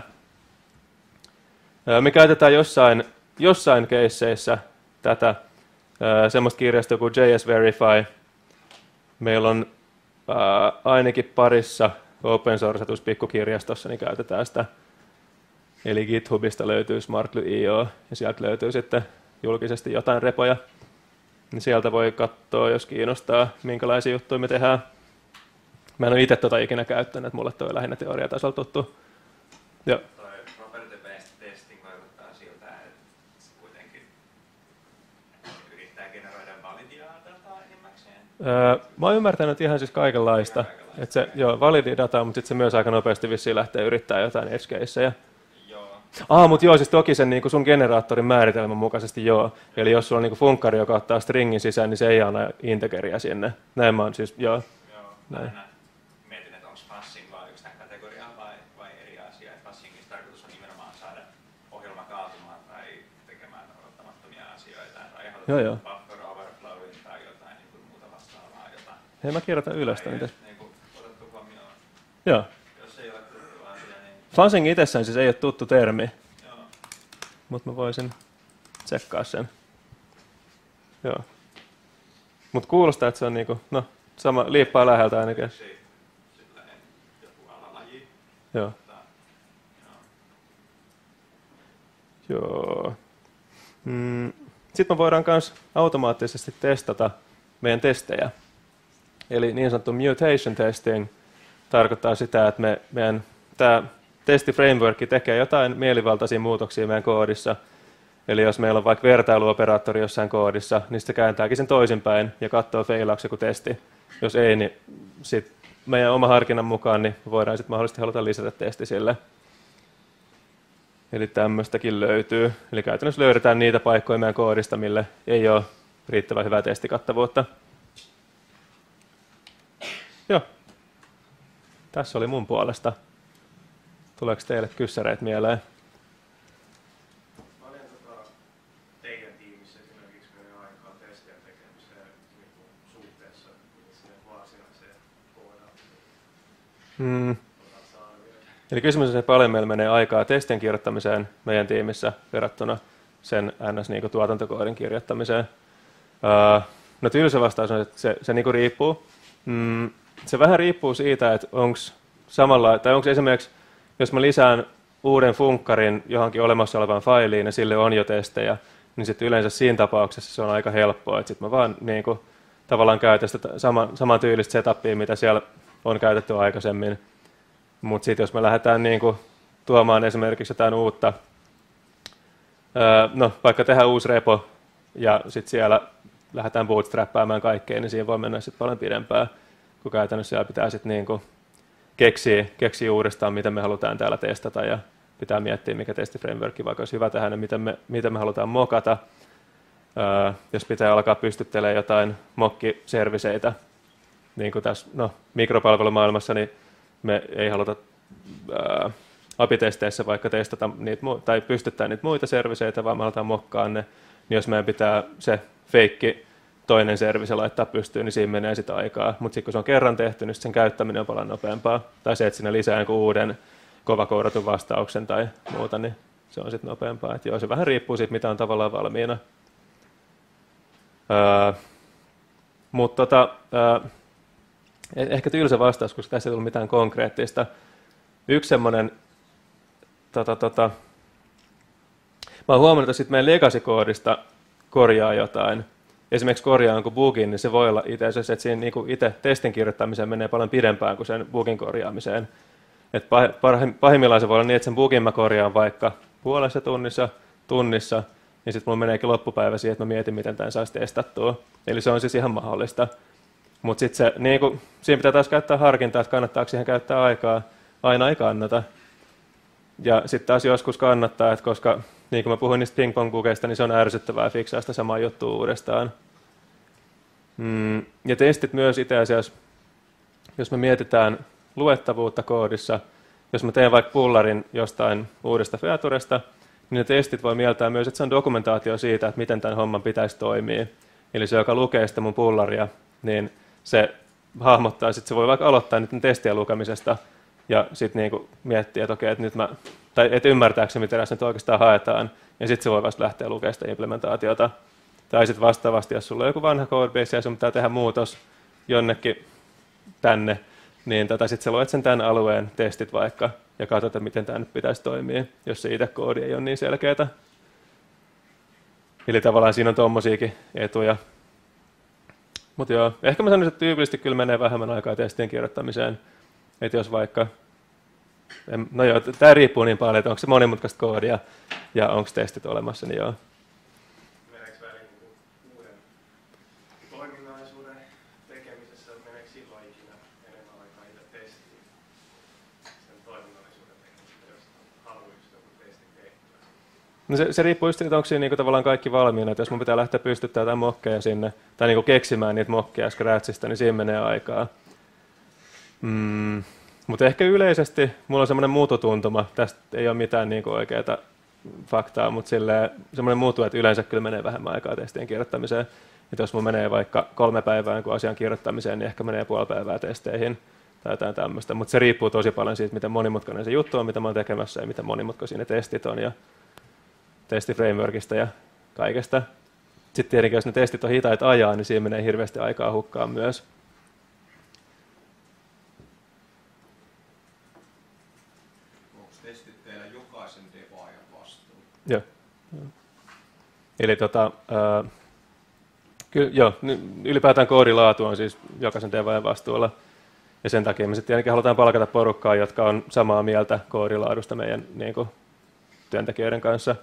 B: Me käytetään jossain keisseissä tätä semmoista kirjastoa kuin JS Verify. Meillä on ainakin parissa open sourcetussa pikkukirjastossa, niin käytetään sitä. Eli GitHubista löytyy smartly.io ja sieltä löytyy sitten julkisesti jotain repoja. Niin sieltä voi katsoa, jos kiinnostaa, minkälaisia juttuja me tehdään. Mä en ole itse ikinä käyttänyt, että mulle toi on lähinnä teoriatasolla tuttu. Joo.
D: Toi property-based testing vaikuttaa siltä, että se kuitenkin yrittää generoida validia-dataa enimmäkseen.
B: Mä oon ymmärtänyt ihan siis kaikenlaista. Että se, valididata, mutta sitten se myös aika nopeasti vissiin lähtee yrittää jotain edge caseja. Mutta joo, siis toki sen niin sun generaattorin määritelmän mukaisesti joo. Eli jos sulla on niin funkkari, joka ottaa stringin sisään, niin se ei anna integeriä sinne. Näin mä oon siis, joo.
D: Näin. Mietin, että onko passing vaan yksi kategoria vai eri asia. Passingissa tarkoitus on nimenomaan saada ohjelma kaatumaan tai tekemään odottamattomia asioita. Tai halutaan buffer overflowin tai jotain niin muuta vastaavaa.
B: Hei, mä kirjoitan ylös tämän.
D: Niin otettu huomioon.
B: Joo. Fuzzing itsessään siis ei ole tuttu termi, mutta mä voisin tsekkaa sen. Joo. Mutta kuulostaa, että se on niinku, sama liippaa läheltä ainakin.
D: Joku alalaji.
B: Joo. Joo. Sitten me voidaan myös automaattisesti testata meidän testejä. Eli niin sanottu mutation testing tarkoittaa sitä, että meidän tämä testiframework tekee jotain mielivaltaisia muutoksia meidän koodissa. Eli jos meillä on vaikka vertailuoperaattori jossain koodissa, niin se kääntääkin sen toisinpäin ja katsoo feilaako se kuin testi. Jos ei, niin sit meidän oma harkinnan mukaan niin voidaan sitten mahdollisesti haluta lisätä testi sille. Eli tämmöistäkin löytyy. Eli käytännössä löydetään niitä paikkoja meidän koodista, mille ei ole riittävän hyvää testikattavuutta. Joo. Tässä oli mun puolesta. Tuleeko teille kyssäreitä mieleen?
E: Paljon teidän tiimissä esimerkiksi menee aikaa testien tekemiseen suhteessa siihen varsinaiseen koodaamiseen?
B: Eli kysymys on, että paljon meillä menee aikaa testien kirjoittamiseen meidän tiimissä verrattuna sen NS-tuotantokoodin kirjoittamiseen. No tylsä vastaus on, että se riippuu. Se vähän riippuu siitä, että onko esimerkiksi jos mä lisään uuden funkkarin johonkin olemassa olevaan failiin ja sille on jo testejä, niin sitten yleensä siinä tapauksessa se on aika helppoa. Sitten mä vaan tavallaan käytän sitä saman tyylistä setupia, mitä siellä on käytetty aikaisemmin. Mutta sitten jos me lähdetään tuomaan esimerkiksi jotain uutta, vaikka tehdään uusi repo ja sitten siellä lähdetään bootstrappaamaan kaikkea, niin siinä voi mennä sitten paljon pidempään, kun käytännössä siellä pitää sitten keksiä uudestaan, miten me halutaan täällä testata ja pitää miettiä, mikä testiframework vaikka olisi hyvä tähän ja miten me halutaan mokata. Jos pitää alkaa pystyttelemään jotain mokkiserviseitä, niin kuin tässä mikropalvelumaailmassa, niin me ei haluta API-testeissä vaikka testata niitä, tai pystyttää niitä muita serviseitä, vaan me halutaan mokkaa ne, niin jos meidän pitää se feikki toinen service laittaa pystyyn, niin siinä menee sitä aikaa. Mutta sitten kun se on kerran tehty, niin sen käyttäminen on paljon nopeampaa. Tai se, että sinne lisää uuden kovakouratun vastauksen tai muuta, niin se on sitten nopeampaa. Et joo, se vähän riippuu siitä, mitä on tavallaan valmiina. Mutta ehkä tylsä vastaus, koska tässä ei tullut mitään konkreettista. Yksi semmoinen, mä oon huomannut, että meidän legacy-koodista korjaa jotain. Esimerkiksi korjaa jonkun bugin, niin se voi olla itse asiassa, että siinä niinku itse testin kirjoittamiseen menee paljon pidempään kuin sen bugin korjaamiseen. Et pahimmillaan se voi olla niin, että sen bugin mä korjaan vaikka puolessa tunnissa, niin sitten mulla meneekin loppupäivä siihen, että mä mietin, miten tämän saisi testattua. Eli se on siis ihan mahdollista. Mutta sitten se, niinku, siinä pitää taas käyttää harkintaa, että kannattaako siihen käyttää aikaa. Aina ei kannata. Ja sitten taas joskus kannattaa, että koska niin kuin mä puhuin niistä ping-pong-bugeista, niin se on ärsyttävää fiksaa sitä samaa juttua uudestaan. Ja testit myös itse asiassa, jos me mietitään luettavuutta koodissa, jos mä teen vaikka pullarin jostain uudesta featuresta, niin ne testit voi mieltää myös, että se on dokumentaatio siitä, että miten tämän homman pitäisi toimia. Eli se, joka lukee sitä mun pullaria, niin se hahmottaa, sitten se voi vaikka aloittaa niiden testien lukemisesta ja sitten niinku miettiä, että okei, että nyt tai et ymmärtääkö mitä tässä nyt oikeastaan haetaan, ja sitten se voi vasta lähteä lukemaan sitä implementaatiota. Tai sitten vastaavasti, jos sulla on joku vanha codebase ja sun pitää tehdä muutos jonnekin tänne, niin sitten sä luet sen tämän alueen testit vaikka, ja katsot, miten tämä nyt pitäisi toimia, jos se itse koodi ei ole niin selkeätä. Eli tavallaan siinä on tommosiakin etuja. Mutta joo, ehkä mä sanoisin, että tyypillisesti kyllä menee vähemmän aikaa testien kirjoittamiseen. Että jos vaikka, no joo, tämä riippuu niin paljon, että onko se monimutkaista koodia ja onko testit olemassa, niin joo.
G: Meneekö väliin uuden toiminnallisuuden tekemisessä, meneekö silloin ikinä enemmän aikaa itse testiin sen toiminnallisuuden tekemisessä, jos haluaisi joku testi tehtyä?
B: No se riippuu just siitä, onko siinä niinku tavallaan kaikki valmiina, että jos mun pitää lähteä pystyttämään jotain mokkeja sinne, tai niinku keksimään niitä mokkeja Scratchista, niin siinä menee aikaa. Mutta ehkä yleisesti mulla on semmoinen muutotuntuma, tästä ei ole mitään niinku oikeaa faktaa, mutta semmoinen muutu, että yleensä kyllä menee vähemmän aikaa testien kirjoittamiseen. Että jos mun menee vaikka 3 päivää jonkun asian kirjoittamiseen, niin ehkä menee puoli päivää testeihin tai jotain tämmöistä. Mutta se riippuu tosi paljon siitä, miten monimutkainen se juttu on, mitä mä oon tekemässä ja miten monimutkaisia ne testit on ja testiframeworkista ja kaikesta. Sitten tietenkin, jos ne testit on hitaita ajaa, niin siinä menee hirveästi aikaa hukkaan myös.
C: Testit teillä jokaisen devaajan vastuun?
B: Joo. Eli joo, ylipäätään koodilaatu on siis jokaisen devaajan vastuulla. Ja sen takia me sitten tietenkin halutaan palkata porukkaa, jotka on samaa mieltä koodilaadusta meidän niin kuin, työntekijöiden kanssa.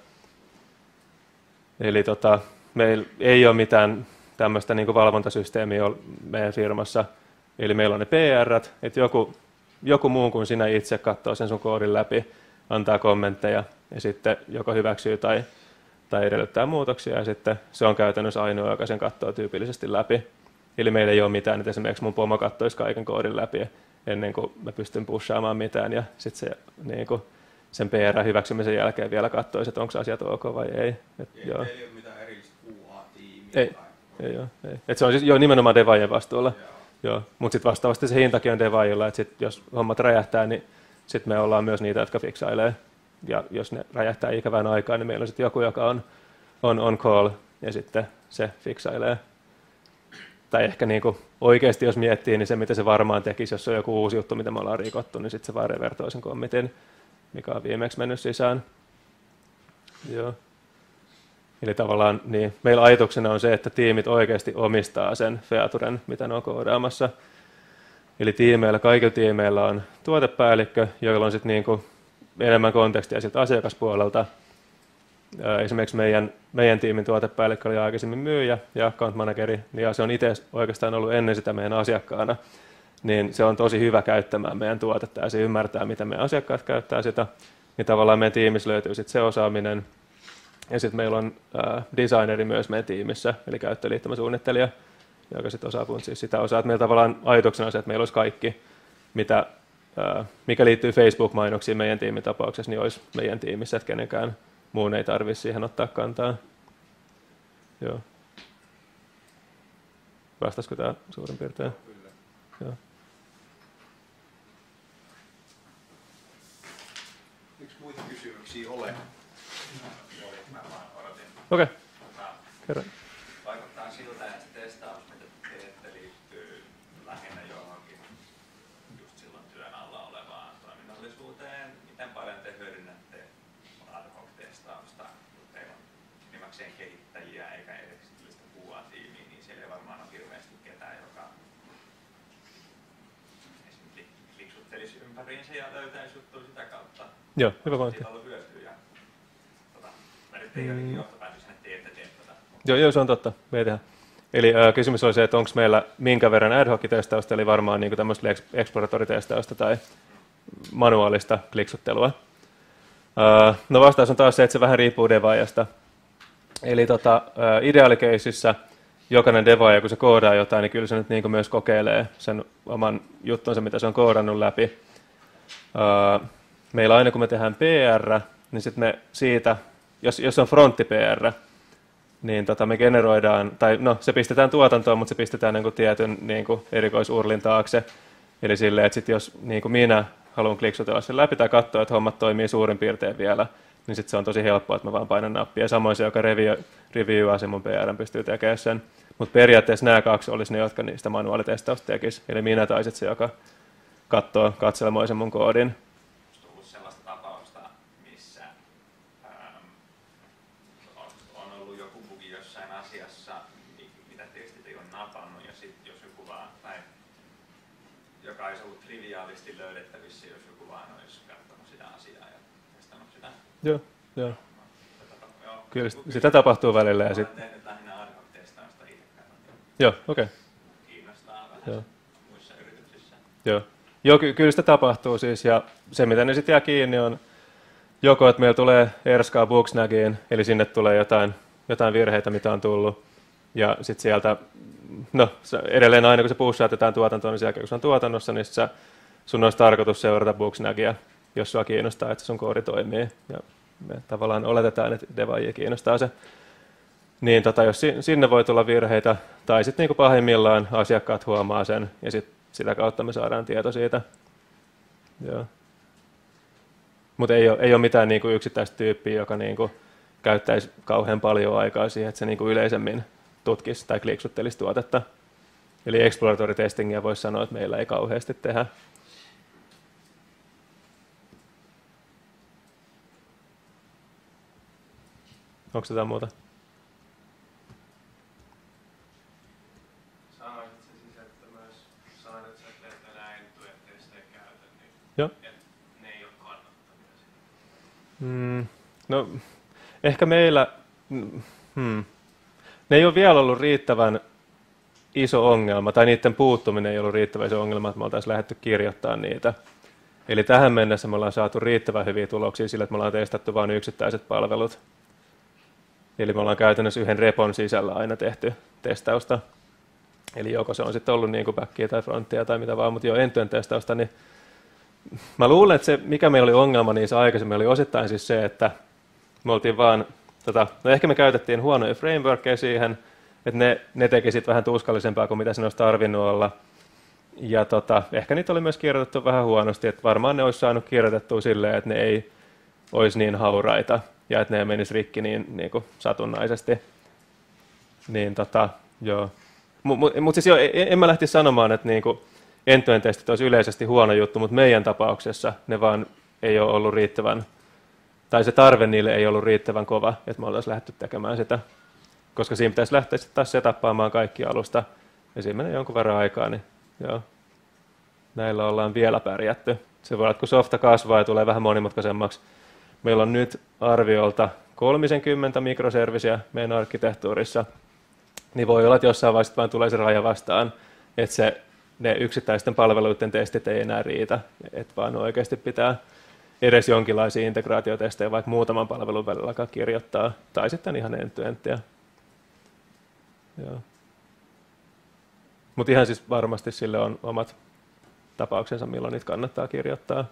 B: Eli meillä ei ole mitään tämmöistä niin kuin valvontasysteemiä meidän firmassa. Eli meillä on ne PR:t, että joku muu kuin sinä itse katsoo sen sun koodin läpi, antaa kommentteja ja sitten joko hyväksyy tai edellyttää muutoksia ja sitten se on käytännössä ainoa, joka sen katsoo tyypillisesti läpi. Eli meillä ei ole mitään, että esimerkiksi mun pomo katsoisi kaiken koodin läpi ennen kuin mä pystyn pushaamaan mitään ja sitten se niin kuin sen PR-hyväksymisen jälkeen vielä katsoisi, että onko asiat ok vai ei.
C: Joo. Ei ole mitään erillistä QA-tiimiä?
B: Ei ole. Et se on siis jo nimenomaan devaajien vastuulla. Mutta sitten vastaavasti se hintakin on devaajilla, että sit jos hommat räjähtää, niin sitten me ollaan myös niitä, jotka fiksailee. Ja jos ne räjähtää ikävään aikaan, niin meillä on sitten joku, joka on call ja sitten se fiksailee. Tai ehkä niinku oikeasti, jos miettii, niin se mitä se varmaan tekisi, jos on joku uusi juttu, mitä me ollaan rikottu, niin sitten se vaan revertoi sen commitin, mikä on viimeksi mennyt sisään. Joo. Eli tavallaan niin, meillä ajatuksena on se, että tiimit oikeasti omistaa sen featuren, mitä ne on koodaamassa. Eli kaikilla tiimeillä on tuotepäällikkö, joilla on sitten niinku enemmän kontekstia siltä asiakaspuolelta. Esimerkiksi meidän tiimin tuotepäällikkö oli aikaisemmin myyjä ja account manageri, ja se on itse oikeastaan ollut ennen sitä meidän asiakkaana. Niin se on tosi hyvä käyttämään meidän tuotetta ja se ymmärtää, miten meidän asiakkaat käyttää sitä. Niin tavallaan meidän tiimissä löytyy sitten se osaaminen. Ja sitten meillä on designeri myös meidän tiimissä, eli käyttöliittymäsuunnittelija, joka sitten osaa funtsia sitä osaa. Että meillä tavallaan ajatuksena on se, että meillä olisi kaikki, mikä liittyy Facebook-mainoksiin meidän tiimin tapauksessa, niin olisi meidän tiimissä, että kenenkään muun ei tarvitse siihen ottaa kantaa. Joo. Vastasiko tämä suurin piirtein?
C: Kyllä.
B: Joo.
C: Miksi muita kysymyksiä ole?
B: Okei. Kerro.
D: Vaikuttaa siltä, että se testaus, mitä teette, liittyy lähinnä johonkin just silloin työn alla olevaan toiminnallisuuteen. Miten paljon te hyödynnätte ad hoc-testausta, kun teillä on nimekseen kehittäjiä eikä edistyksellistä QA-tiimiä, niin siellä ei varmaan ole hirveästi ketään, joka esimerkiksi liksuttelisi ympäriinsä ja löytäisi juttuja sitä kautta.
B: Joo, hyvä pointti. Joo, se on totta. Eli kysymys oli se, että onko meillä minkä verran ad hoc-testausta, eli varmaan niin tämmöistä exploratory-testausta tai manuaalista kliksuttelua. No vastaus on taas se, että se vähän riippuu devaajasta. Eli ideaalikeisissä jokainen devaaja, kun se koodaa jotain, niin kyllä se nyt niin kuin myös kokeilee sen oman juttunsa, mitä se on koodannut läpi. Meillä aina kun me tehdään PR, niin sitten me siitä, jos on frontti-PR, niin me generoidaan, tai no se pistetään tuotantoon, mutta se pistetään niin kuin tietyn niin kuin erikoisurlin taakse. Eli silleen, että sit jos niin kuin minä haluan kliksutella sen läpi tai katsoa, että hommat toimii suurin piirtein vielä, niin sitten se on tosi helppoa, että mä vaan painan nappia. Samoin se, joka reviewaa sen mun PR, pystyy tekemään sen. Mutta periaatteessa nämä kaksi olisi ne, jotka niistä manuaalitestausta tekisi. Eli minä tai sitten se, joka katsoo katselemoisen mun koodin. Joo. Kyllä sitä tapahtuu välillä. Ja Joo, okei.
D: Kiinnostaa vähän muissa yrityksissä.
B: Joo, kyllä sitä tapahtuu siis. Ja se, mitä ne sitten jää kiinni, on joko, että meillä tulee erskaa bugsnagiin, eli sinne tulee jotain virheitä, mitä on tullut. Ja sitten sieltä, no edelleen aina kun se pushaatetaan tuotantoon, niin sen jälkeen kun se on tuotannossa, niin sun olisi tarkoitus seurata bugsnagia, jos sua kiinnostaa, että sun koodi toimii. Ja me tavallaan oletetaan, että devaajia kiinnostaa se. Niin jos sinne voi tulla virheitä, tai sitten niin pahimmillaan asiakkaat huomaa sen, ja sitä kautta me saadaan tieto siitä. Mutta ei ole mitään niin kuin yksittäistä tyyppiä, joka niin kuin käyttäisi kauhean paljon aikaa siihen, että se niin kuin yleisemmin tutkisi tai kliksuttelisi tuotetta. Eli exploratory testingia voisi sanoa, että meillä ei kauheasti tehdä. Onko jotain muuta?
G: Sanoit se siis, että myös sanoit, että sä teet enää end-to-end-testejä käytän, niin
B: Joo.
G: ne ei ole kannattavia siinä.
B: No, ehkä meillä, ne ei ole vielä ollut riittävän iso ongelma, tai niiden puuttuminen ei ollut riittävän iso ongelma, että me oltaisiin lähdetty kirjoittamaan niitä. Eli tähän mennessä me ollaan saatu riittävän hyviä tuloksia sillä, että me ollaan testattu vain yksittäiset palvelut. Eli me ollaan käytännössä yhden repon sisällä aina tehty testausta. Eli joko se on sitten ollut niin kuin backia tai fronttia tai mitä vaan, mutta jo end-to-end testausta, niin mä luulen, että se mikä meillä oli ongelma niissä aikaisemmin oli osittain siis se, että me oltiin vaan, no ehkä me käytettiin huonoja frameworkkeja siihen, että ne teki sitten vähän tuskallisempaa kuin mitä sen olisi tarvinnut olla. Ja ehkä niitä oli myös kirjoitettu vähän huonosti, että varmaan ne olisi saanut kirjoitettua silleen, että ne ei olisi niin hauraita ja että ne menisi rikki niin kuin satunnaisesti. Niin joo. Mutta siis en mä lähtisi sanomaan, että niinku end-to-end testit olisi yleisesti huono juttu, mutta meidän tapauksessa ne vaan ei ole ollut riittävän, tai se tarve niille ei ollut riittävän kova, että me oltaisiin lähdetty tekemään sitä. Koska siinä pitäisi lähteä sitten taas setappaamaan kaikki alusta, ja siinä menee jonkun verran aikaa, niin joo, näillä ollaan vielä pärjätty. Se voi olla, että kun softa kasvaa ja tulee vähän monimutkaisemmaksi, meillä on nyt arviolta 30 mikroservisiä meidän arkkitehtuurissa, niin voi olla, että jossain vaiheessa vaan tulee se raja vastaan, että ne yksittäisten palveluiden testit ei enää riitä, että vaan oikeasti pitää edes jonkinlaisia integraatiotestejä vaikka muutaman palvelun välillä alkaa kirjoittaa, tai sitten ihan end-to-endia. Mutta ihan siis varmasti sille on omat tapauksensa, milloin niitä kannattaa kirjoittaa.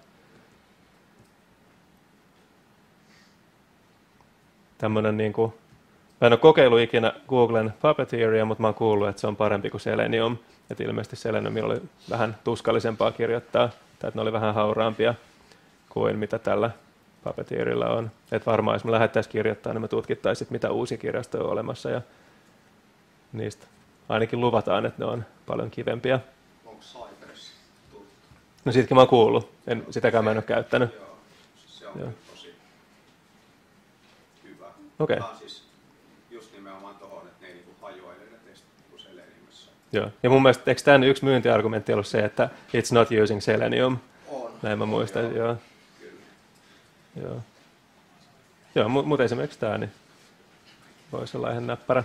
B: Tämmöinen niinku, mä en ole kokeillut ikinä Googlen Puppeteeria, mutta mä oon kuullut, että se on parempi kuin Selenium. Että ilmeisesti Seleniumilla oli vähän tuskallisempaa kirjoittaa, tai että ne oli vähän hauraampia kuin mitä tällä Puppeteerilla on. Että varmaan jos me lähdettäisiin kirjoittamaan, niin me tutkittaisiin, mitä uusia kirjastoja on olemassa ja niistä ainakin luvataan, että ne on paljon kivempiä.
C: Onko Cypress tuttu?
B: No siitäkin mä oon kuullut. Sitäkään mä en ole käyttänyt.
C: Joo, se on kyllä tosi hyvä.
B: Okei.
C: Tämä on siis just nimenomaan tuohon, että ne ei niinku hajoile ne testit kuin Seleniumissa.
B: Joo. Ja mun mielestä eikö tämän yksi myyntiargumentti ollut se, että it's not using Selenium?
C: On.
B: Näin mä muistan, joo.
C: Kyllä.
B: Joo, mutta esimerkiksi tämä niin voisi olla ihan näppärä.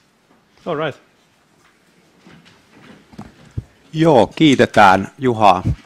B: All right.
A: Joo, kiitetään Juhaa